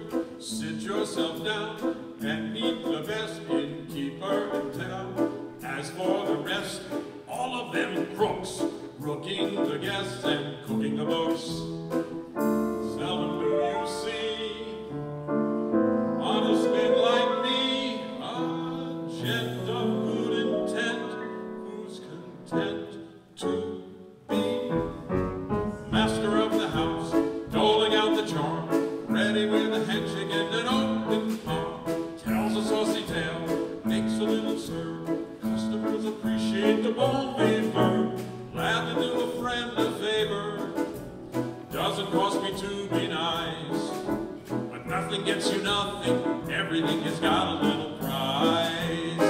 yourself down and meet the best innkeeper in town. As for the rest, all of them crooks, rooking the guests and cooking the books. Seldom do you see honest men like me, a gent of good intent, who's content to be master of the house, doling out the charm, ready with a handshake and an open palm, tells a saucy tale, makes a little stir, customers appreciate the bon vivant, glad to do a friend a favor, doesn't cost me to be nice, but nothing gets you nothing, everything has got a little price.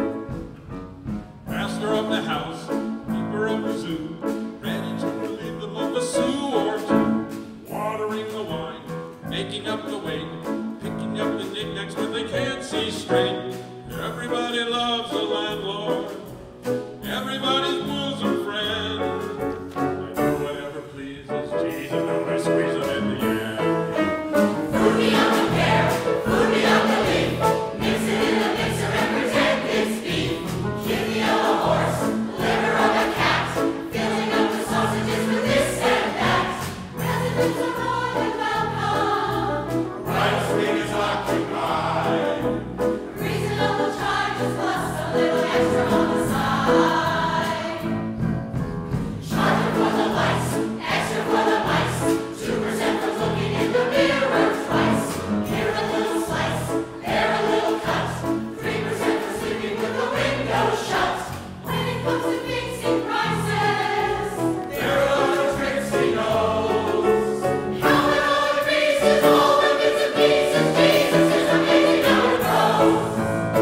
Master of the house, keeper of the zoo, ready to relieve them of a sou or two, watering the wine, making up the weight, picking up the knickknacks when they can't see straight. Everybody loves a landlord, everybody's bosom friend. I do whatever pleases Jesus, though I squeeze it in the end. Food beyond compare, food beyond belief. Mix it in a mixer and pretend it's beef. Kidney of a horse, liver of a cat, filling up the sausages with this and that. Residents are more than welcome. Right swing is occupied. Reasonable charges plus a little extra on the side. Charging for the lights, extra for the mice. 2% for looking in the mirror twice. Here a little slice, there a little cut. 3% for sleeping with the window shut. When it comes to fixing prices, There are other tricks he knows. counting all the creases, all the bits and pieces. Jesus is amazing how it goes.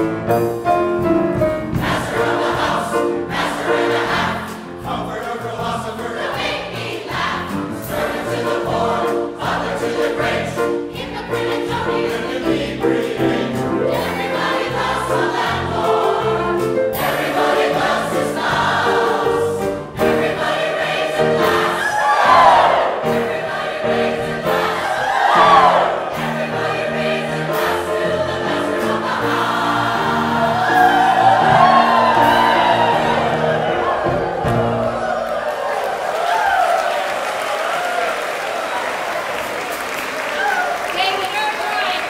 Master of the house, master and a half. Comforter, philosopher, To make me laugh. Servant to the poor, father to the great. Hypocrite and Tony and inebriate. Everybody loves a landlord. Everybody loves his house. Everybody raise a glass. Everybody raise a glass. Everybody raise a glass to the master of the house. David Erbrine.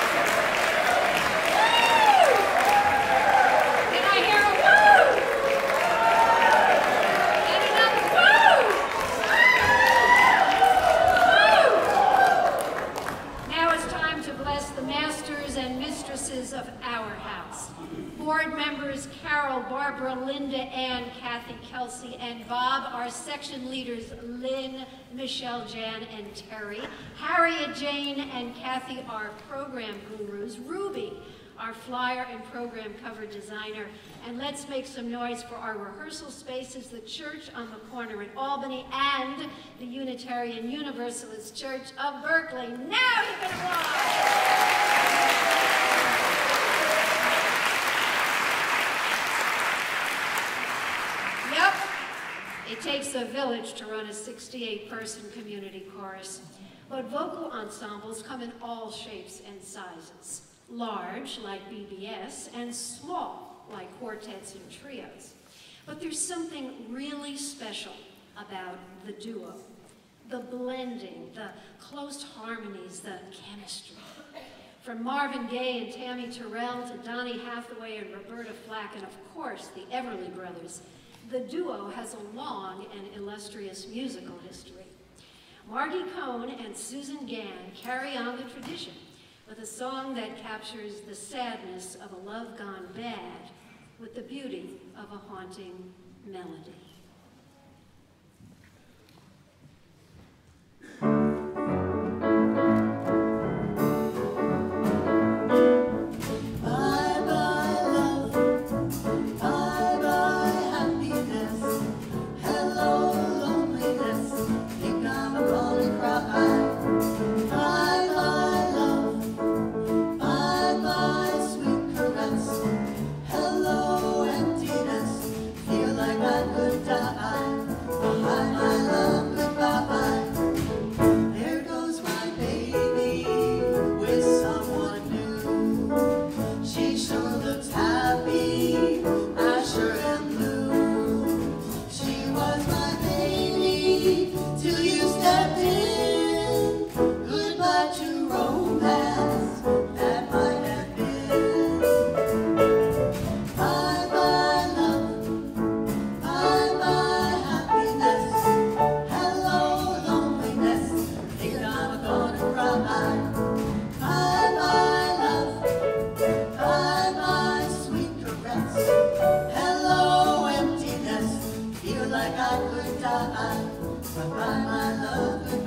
Can I hear a woo? And another woo! Woo! Now it's time to bless the masters and mistresses of our house. Board members Carol, Barbara, Linda, Ann, Kathy, Kelsey, and Bob. Our section leaders Lynn, Michelle, Jan, and Terry. Harriet, Jane, and Kathy, our program gurus. Ruby, our flyer and program cover designer. And let's make some noise for our rehearsal spaces, the church on the corner in Albany and the Unitarian Universalist Church of Berkeley. Now you can applaud. Yep, it takes a village to run a 68-person community chorus. But vocal ensembles come in all shapes and sizes. Large, like BBS, and small, like quartets and trios. But there's something really special about the duo. The blending, the close harmonies, the chemistry. From Marvin Gaye and Tammy Terrell to Donny Hathaway and Roberta Flack, and of course the Everly Brothers, the duo has a long and illustrious musical history. Margie Cohn and Susan Gann carry on the tradition with a song that captures the sadness of a love gone bad with the beauty of a haunting melody. Bye-bye love, bye-bye happiness, hello loneliness, think I'm gonna cry. Bye-bye love, bye-bye sweet caress, hello emptiness, feel like I could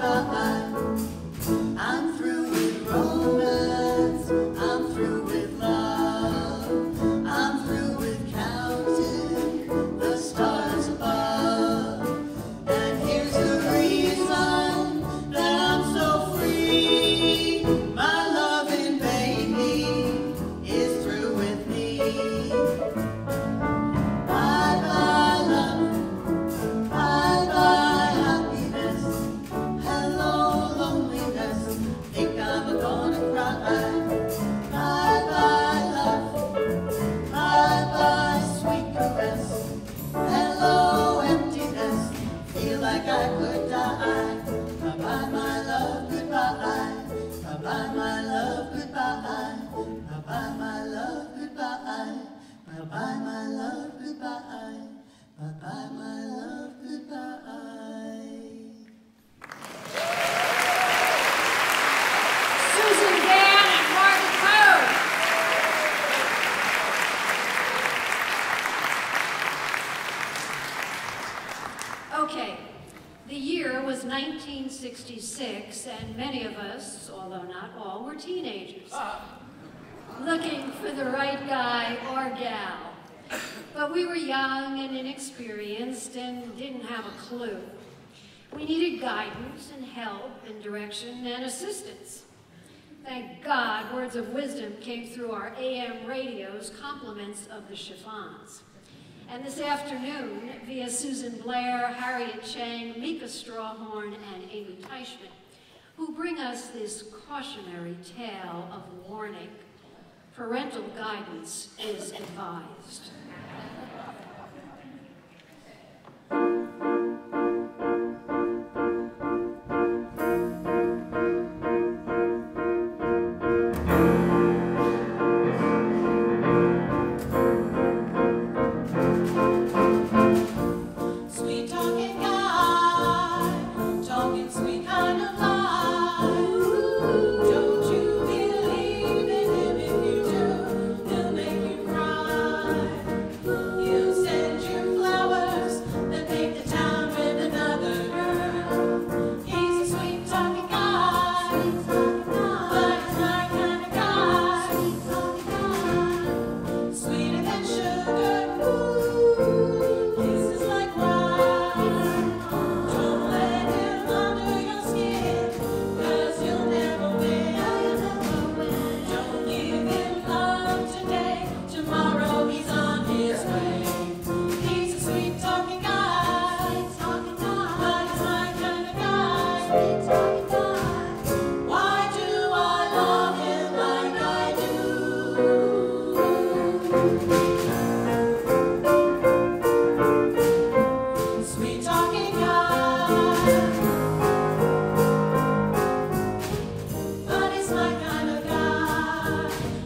goodbye. I'm through with romance, I'm through with love, I'm through with counting the stars above. And here's the reason that I'm so free. My loving baby is through with me. Bye-bye love, bye-bye happiness, hello loneliness, think I'm gonna cry. Bye-bye love, bye-bye sweet caress, hello emptiness, feel like I could die. Bye-bye my love, goodbye. Bye-bye my love, goodbye. Bye-bye my love, goodbye. Bye-bye my love, goodbye. Bye-bye my love, goodbye. Susan Gann and Martin Code. Okay, the year was 1966, and many of us, although not all, were teenagers, looking for the right guy or gal. But we were young and inexperienced and didn't have a clue. We needed guidance and help and direction and assistance. Thank God, words of wisdom came through our AM radios, compliments of the chiffons. And this afternoon, via Susan Blair, Harriet Chang, Mika Strawhorn, and Amy Teichman, who bring us this cautionary tale of warning. Parental guidance is advised. Sweet talking guy, talking sweet kind of lie. Don't you believe in him? If you do, he'll make you cry. He'll send you flowers that make the town with another girl. He's a sweet talking guy, but he's my kind of guy. Sweeter than sugar, kisses like wine. Don't let him under your skin, 'cause you'll never win. Don't give him love today, tomorrow he's on his way. He's a sweet talking guy, but he's my kind of guy. Why do I love him like I do? Sweet talking guy, but he's my kind of guy.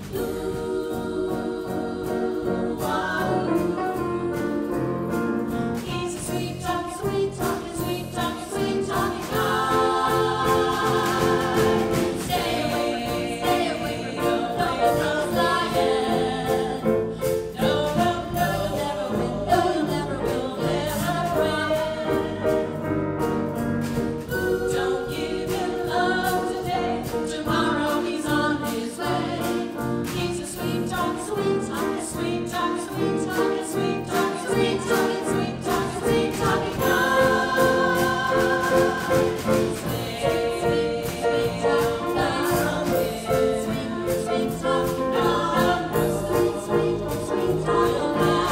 He's a sweet talking, sweet talking, sweet talking, sweet talking guy. Stay away from no lying. No, never will, never win. Don't give him love today, tomorrow he's on his way. He's a sweet talking, sweet talking, sweet talking, sweet talking, sweet talking, sweet talking, sweet talking, sweet talking guy. Sweet talking guy, sweet talking guy, sweet talking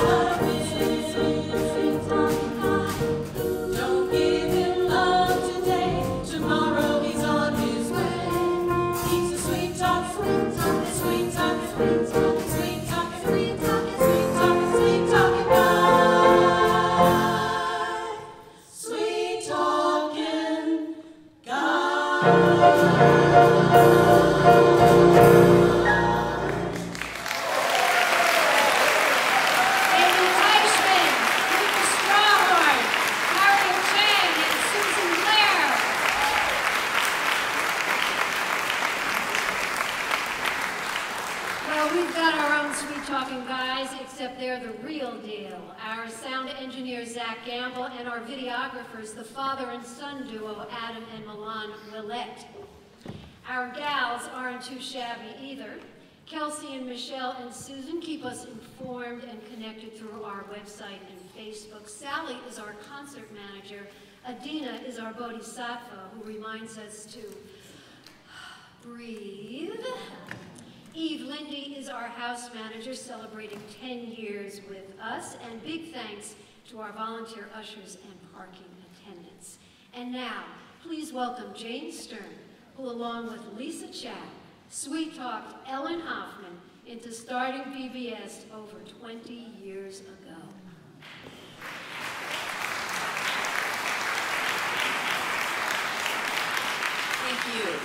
guy. Don't give him love today, tomorrow he's on his way. He's a sweet talking, sweet talking, sweet talking, sweet talking, sweet talking, sweet talking, sweet talking, sweet talking guy. Sweet talking Amy Teichman, Mika Strawhorn, Harriet Chang, and Susan Blair. Well, we've got our own sweet talking guys guys, except they're the real deal. Our sound engineer, Zach Gamble, and our videographers, the father and son duo, Adam and Milan Willette. Our gals aren't too shabby either. Kelsey and Michelle and Susan keep us informed and connected through our website and Facebook. Sally is our concert manager. Adina is our bodhisattva who reminds us to breathe. Eve Lindy is our house manager, celebrating 10 years with us, and big thanks to our volunteer ushers and parking attendants. And now, please welcome Jane Stern, who along with Lisa Chow, sweet-talked Ellen Hoffman into starting BBS over 20 years ago. Thank you.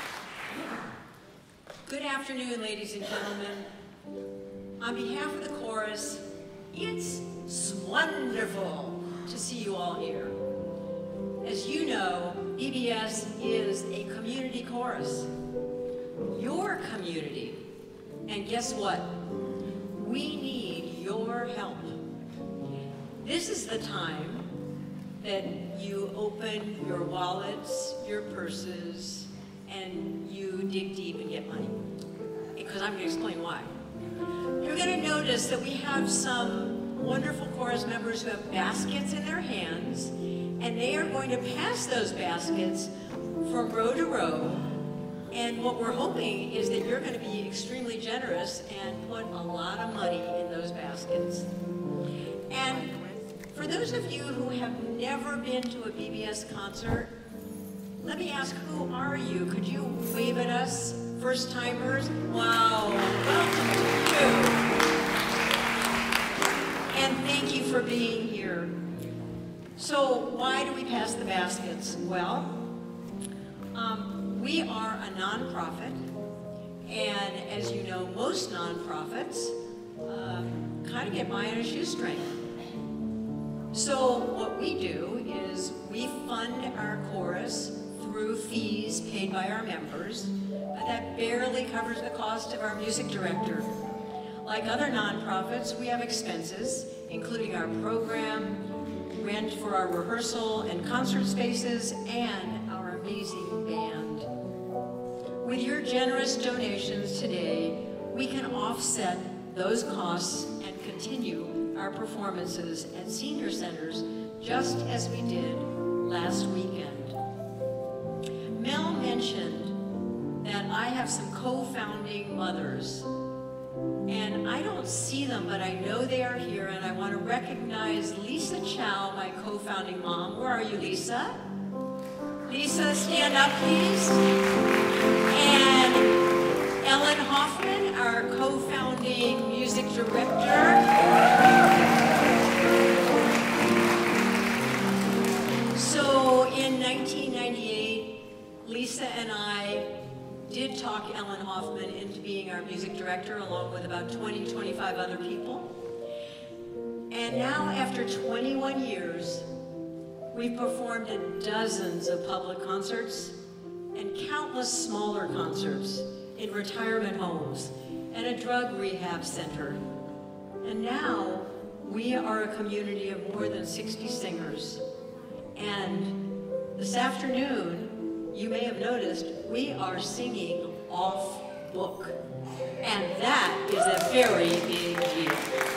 Good afternoon, ladies and gentlemen. On behalf of the chorus, it's wonderful to see you all here. As you know, BBS is a community chorus. Your community. And guess what? We need your help. This is the time that you open your wallets, your purses, and you dig deep and get money. Because I'm going to explain why. You're going to notice that we have some wonderful chorus members who have baskets in their hands, and they are going to pass those baskets from row to row. And what we're hoping is that you're going to be extremely generous and put a lot of money in those baskets. And for those of you who have never been to a BBS concert, let me ask, who are you? Could you wave at us, first timers? Wow, welcome to you. And thank you for being here. So why do we pass the baskets? Well, we are a nonprofit, and as you know, most nonprofits kind of get by on a shoestring. So what we do is we fund our chorus through fees paid by our members, but that barely covers the cost of our music director. Like other nonprofits, we have expenses, including our program, rent for our rehearsal and concert spaces, and our amazing band. With your generous donations today, we can offset those costs and continue our performances at senior centers just as we did last weekend. Mel mentioned that I have some co-founding mothers, and I don't see them, but I know they are here, and I want to recognize Lisa Chow, my co-founding mom. Where are you, Lisa? Lisa, stand up, please. And Ellen Hoffman, our co-founding music director. So in 1998, Lisa and I did talk Ellen Hoffman into being our music director, along with about 20, 25 other people. And now, after 21 years, we've performed at dozens of public concerts and countless smaller concerts in retirement homes and a drug rehab center. And now, we are a community of more than 60 singers. And this afternoon, you may have noticed, we are singing off book. And that is a very big deal.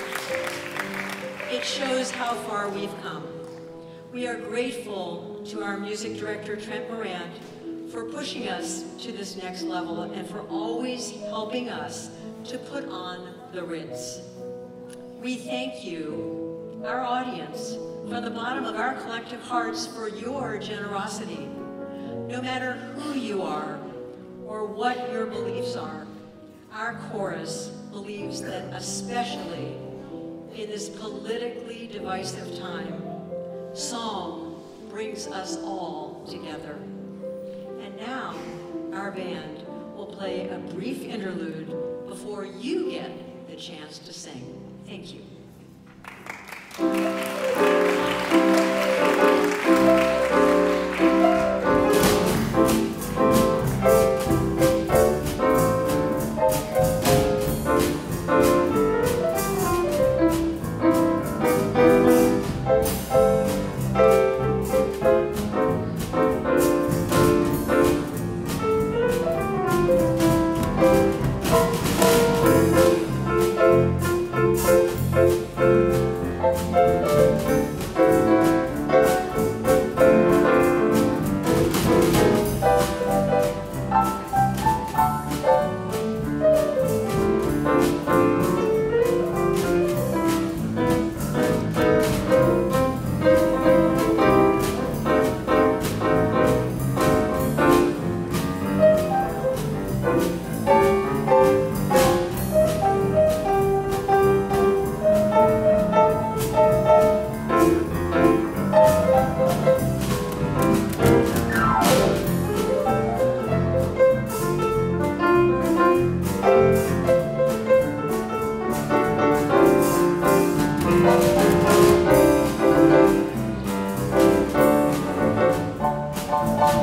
It shows how far we've come. We are grateful to our music director, Trente Morant, for pushing us to this next level and for always helping us to put on the Ritz. We thank you, our audience, from the bottom of our collective hearts for your generosity. No matter who you are or what your beliefs are, our chorus believes that especially in this politically divisive time, song brings us all together. And now, our band will play a brief interlude before you get the chance to sing. Thank you.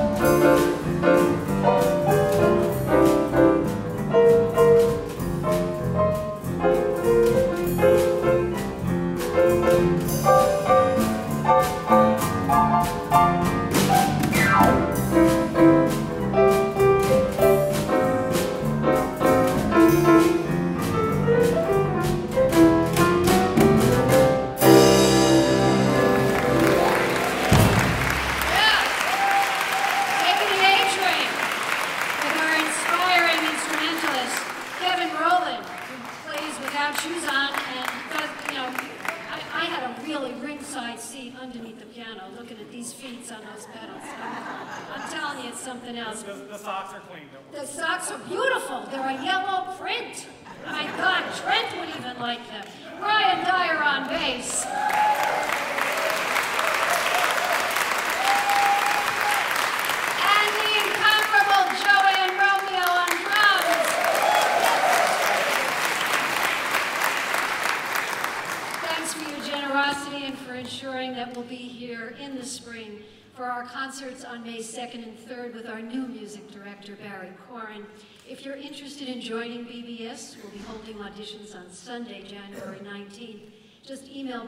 Concerts on May 2nd and 3rd with our new music director, Barry Corin. If you're interested in joining BBS, we'll be holding auditions on Sunday, January 19th. Just email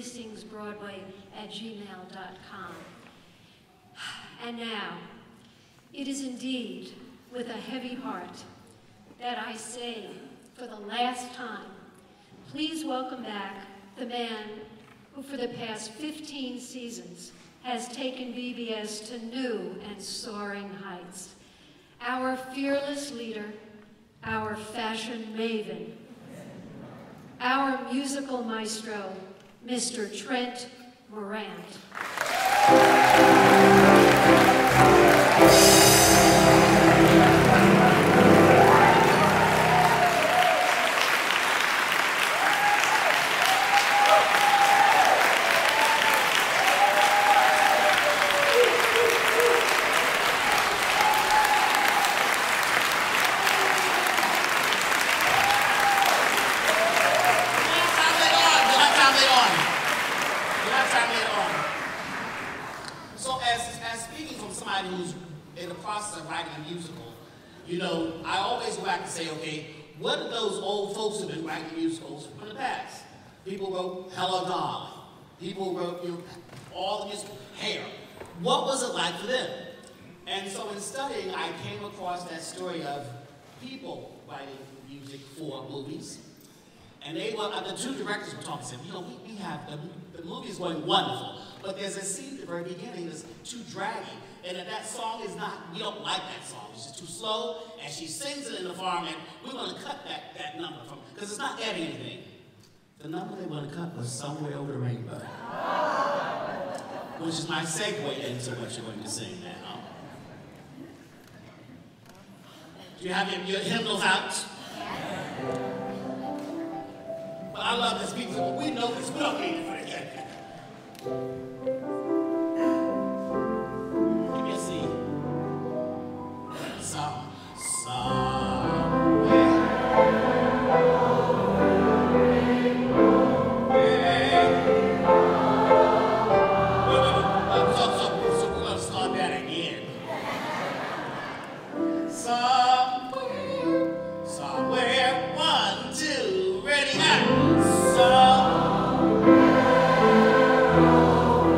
berkeleysingsbroadway@gmail.com. And now, it is indeed with a heavy heart that I say, for the last time, please welcome back the man who for the past 15 seasons has taken BBS to new and soaring heights. Our fearless leader, our fashion maven, our musical maestro, Mr. Trente Morant. You know, I always go back and say, okay, what are those old folks who've been writing musicals from the past? People wrote Hello Dolly. People wrote, you know, all the music, Hair. What was it like for them? And so in studying, I came across that story of people writing music for movies. And they were, the two directors were talking, said, you know, we have, the movie is going wonderful, but there's a scene at the very beginning that's too draggy. And if that song is not, we don't like that song. It's just too slow, and she sings it in the farm, and we're going to cut that number from, because it's not adding anything. The number they want to cut was Somewhere Over the Rainbow, which is my segue into what you're going to sing now. Do you have your hymnals out? But I love this people. We know this. We don't need it for the game. Somewhere, one, two, ready, now.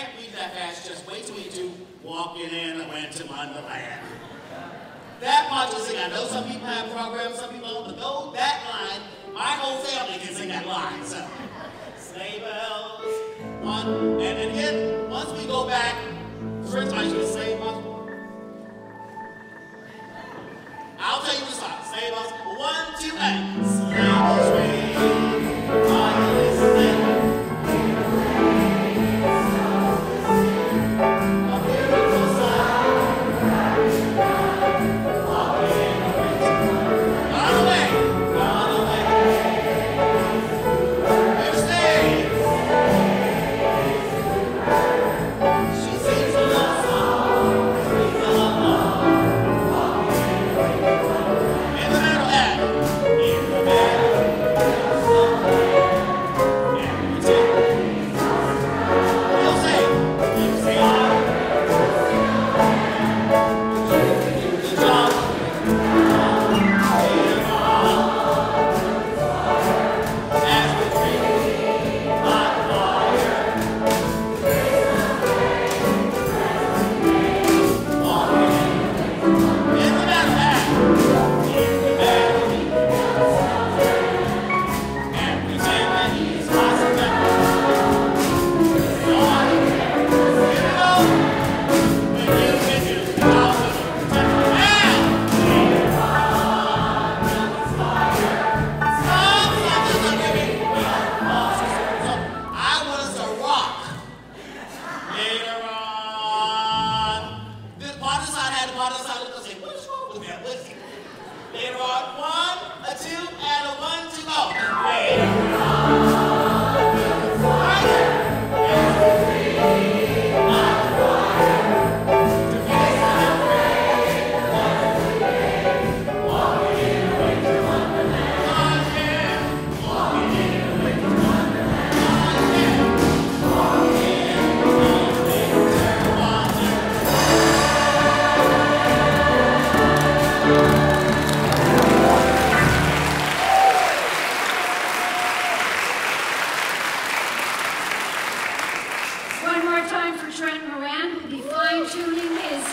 can't read that fast, just wait till we do Walking in a Winter Wonderland. That much is sing. I know some people have programs, some people don't, but know that line, my whole family can sing that line. So, sleigh bells, one, and then once we go back, first I should say, I'll tell you the song. Sleigh bells, 1, 2, and sleigh bells ring, are you listening? A beautiful sound, walking in the winter. Run away, run away. Here stays. She sings a love song, sings a love song. In the middle, and in the middle, every day. You'll say, the job, as we dream by the fire, walking in the middle, and in the middle, and pretend that he's possible. Later on, 1, a 2, and a 1, 2, go. Later One more time for Trente Morant, who'll be fine-tuning his...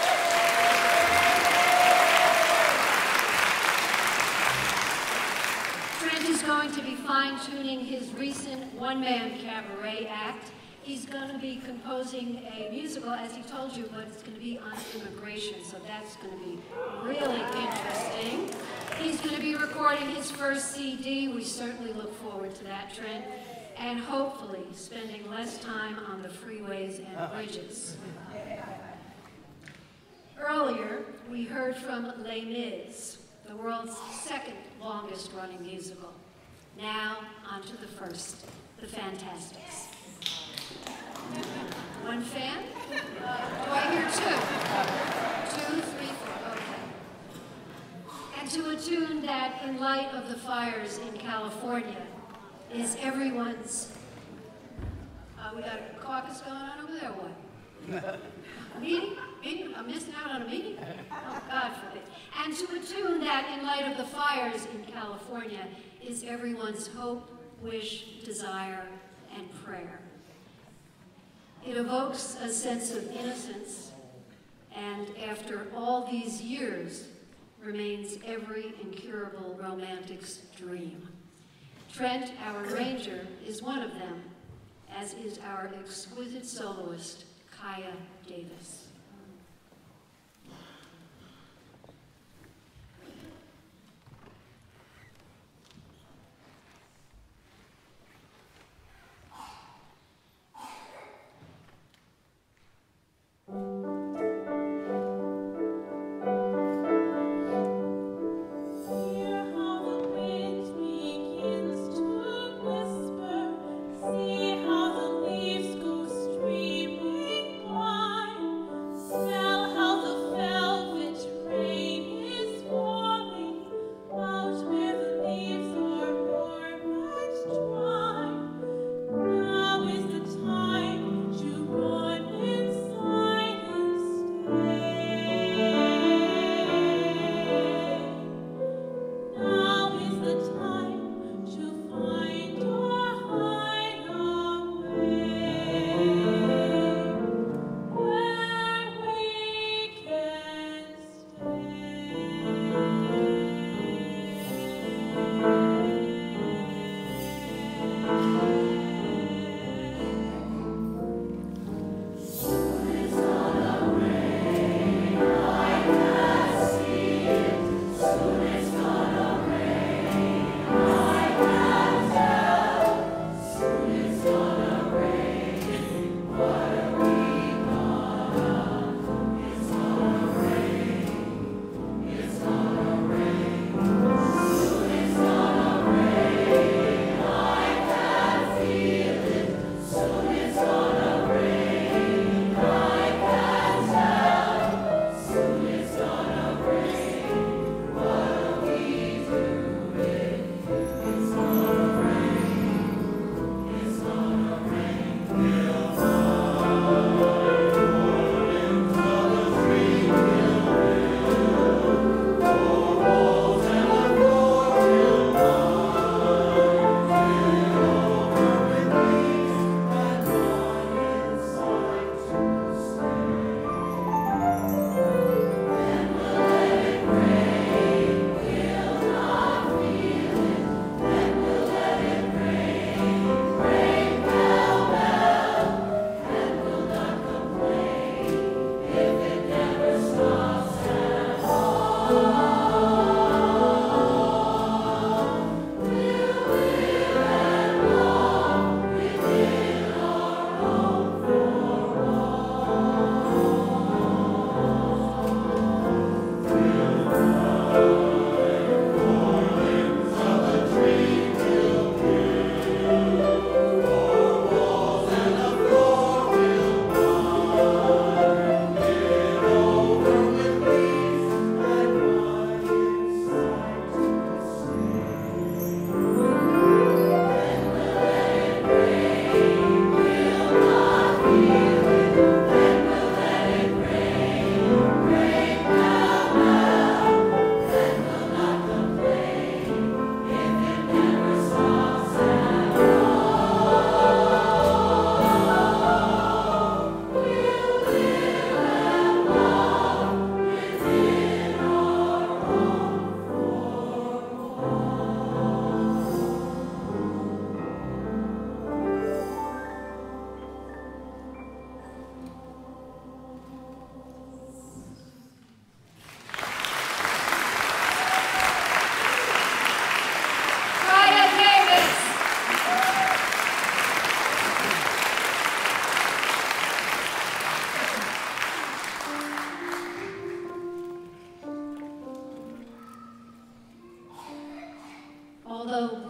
Trent is going to be fine-tuning his recent one-man cabaret act. He's going to be composing a musical, as he told you, but it's going to be on immigration, so that's going to be really interesting. He's going to be recording his first CD. We certainly look forward to that, Trent. And hopefully spending less time on the freeways and bridges. Earlier, we heard from Les Mis, the world's second longest running musical. Now, on to the first, The Fantastics. One fan? Do I hear 2? 2, 3, 4, okay. And to a tune that, in light of the fires in California, is everyone's, we got a caucus going on over there, what? Meeting? Meeting? I'm missing out on a meeting? Oh, God forbid. And to a tune that, in light of the fires in California, is everyone's hope, wish, desire, and prayer. It evokes a sense of innocence, and after all these years, remains every incurable romantic's dream. Trent, our arranger, is one of them, as is our exquisite soloist, Kaya Davis. See how the leaves go streaming by.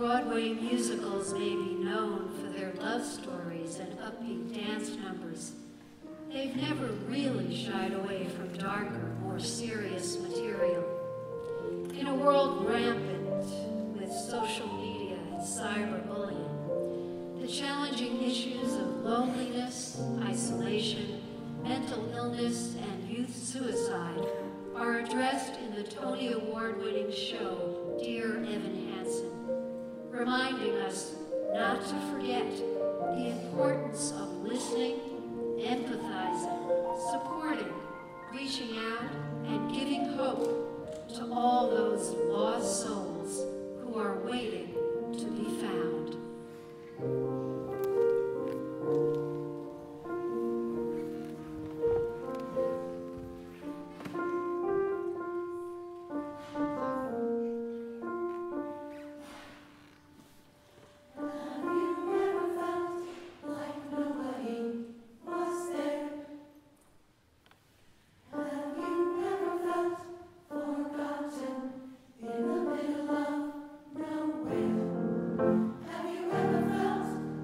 Broadway musicals may be known for their love stories and upbeat dance numbers, they've never really shied away from darker, more serious material. In a world rampant with social media and cyberbullying, the challenging issues of loneliness, isolation, mental illness, and youth suicide are addressed in the Tony Award-winning show Dear Evan Hansen, reminding us not to forget the importance of listening, empathizing, supporting, reaching out, and giving hope to all those lost souls who are waiting to be found. In the middle of nowhere, have you ever felt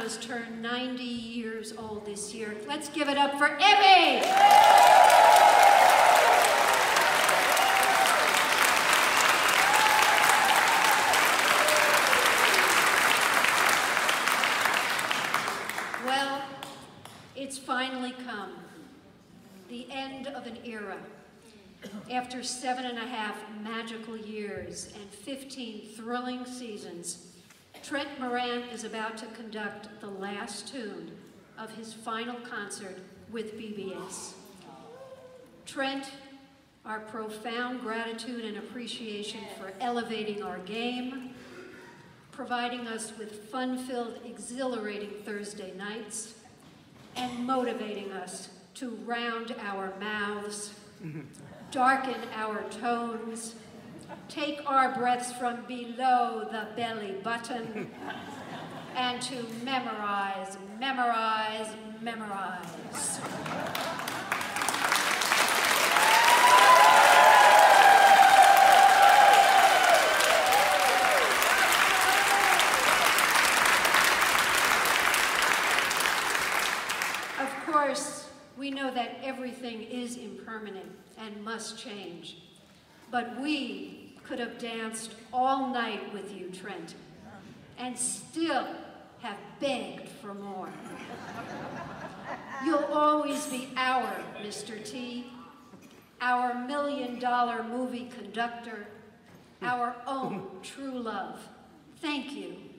has turned 90 years old this year. Let's give it up for Emmy! Well, it's finally come. The end of an era. After 7.5 magical years and 15 thrilling seasons, Trente Morant is about to conduct the last tune of his final concert with BBS. Trent, our profound gratitude and appreciation for elevating our game, providing us with fun-filled, exhilarating Thursday nights, and motivating us to round our mouths, darken our tones, take our breaths from below the belly button, and to memorize, memorize, memorize. Of course, we know that everything is impermanent and must change, but we could have danced all night with you, Trent, and still have begged for more. You'll always be our Mr. T, our $1 million movie conductor, our own true love. Thank you.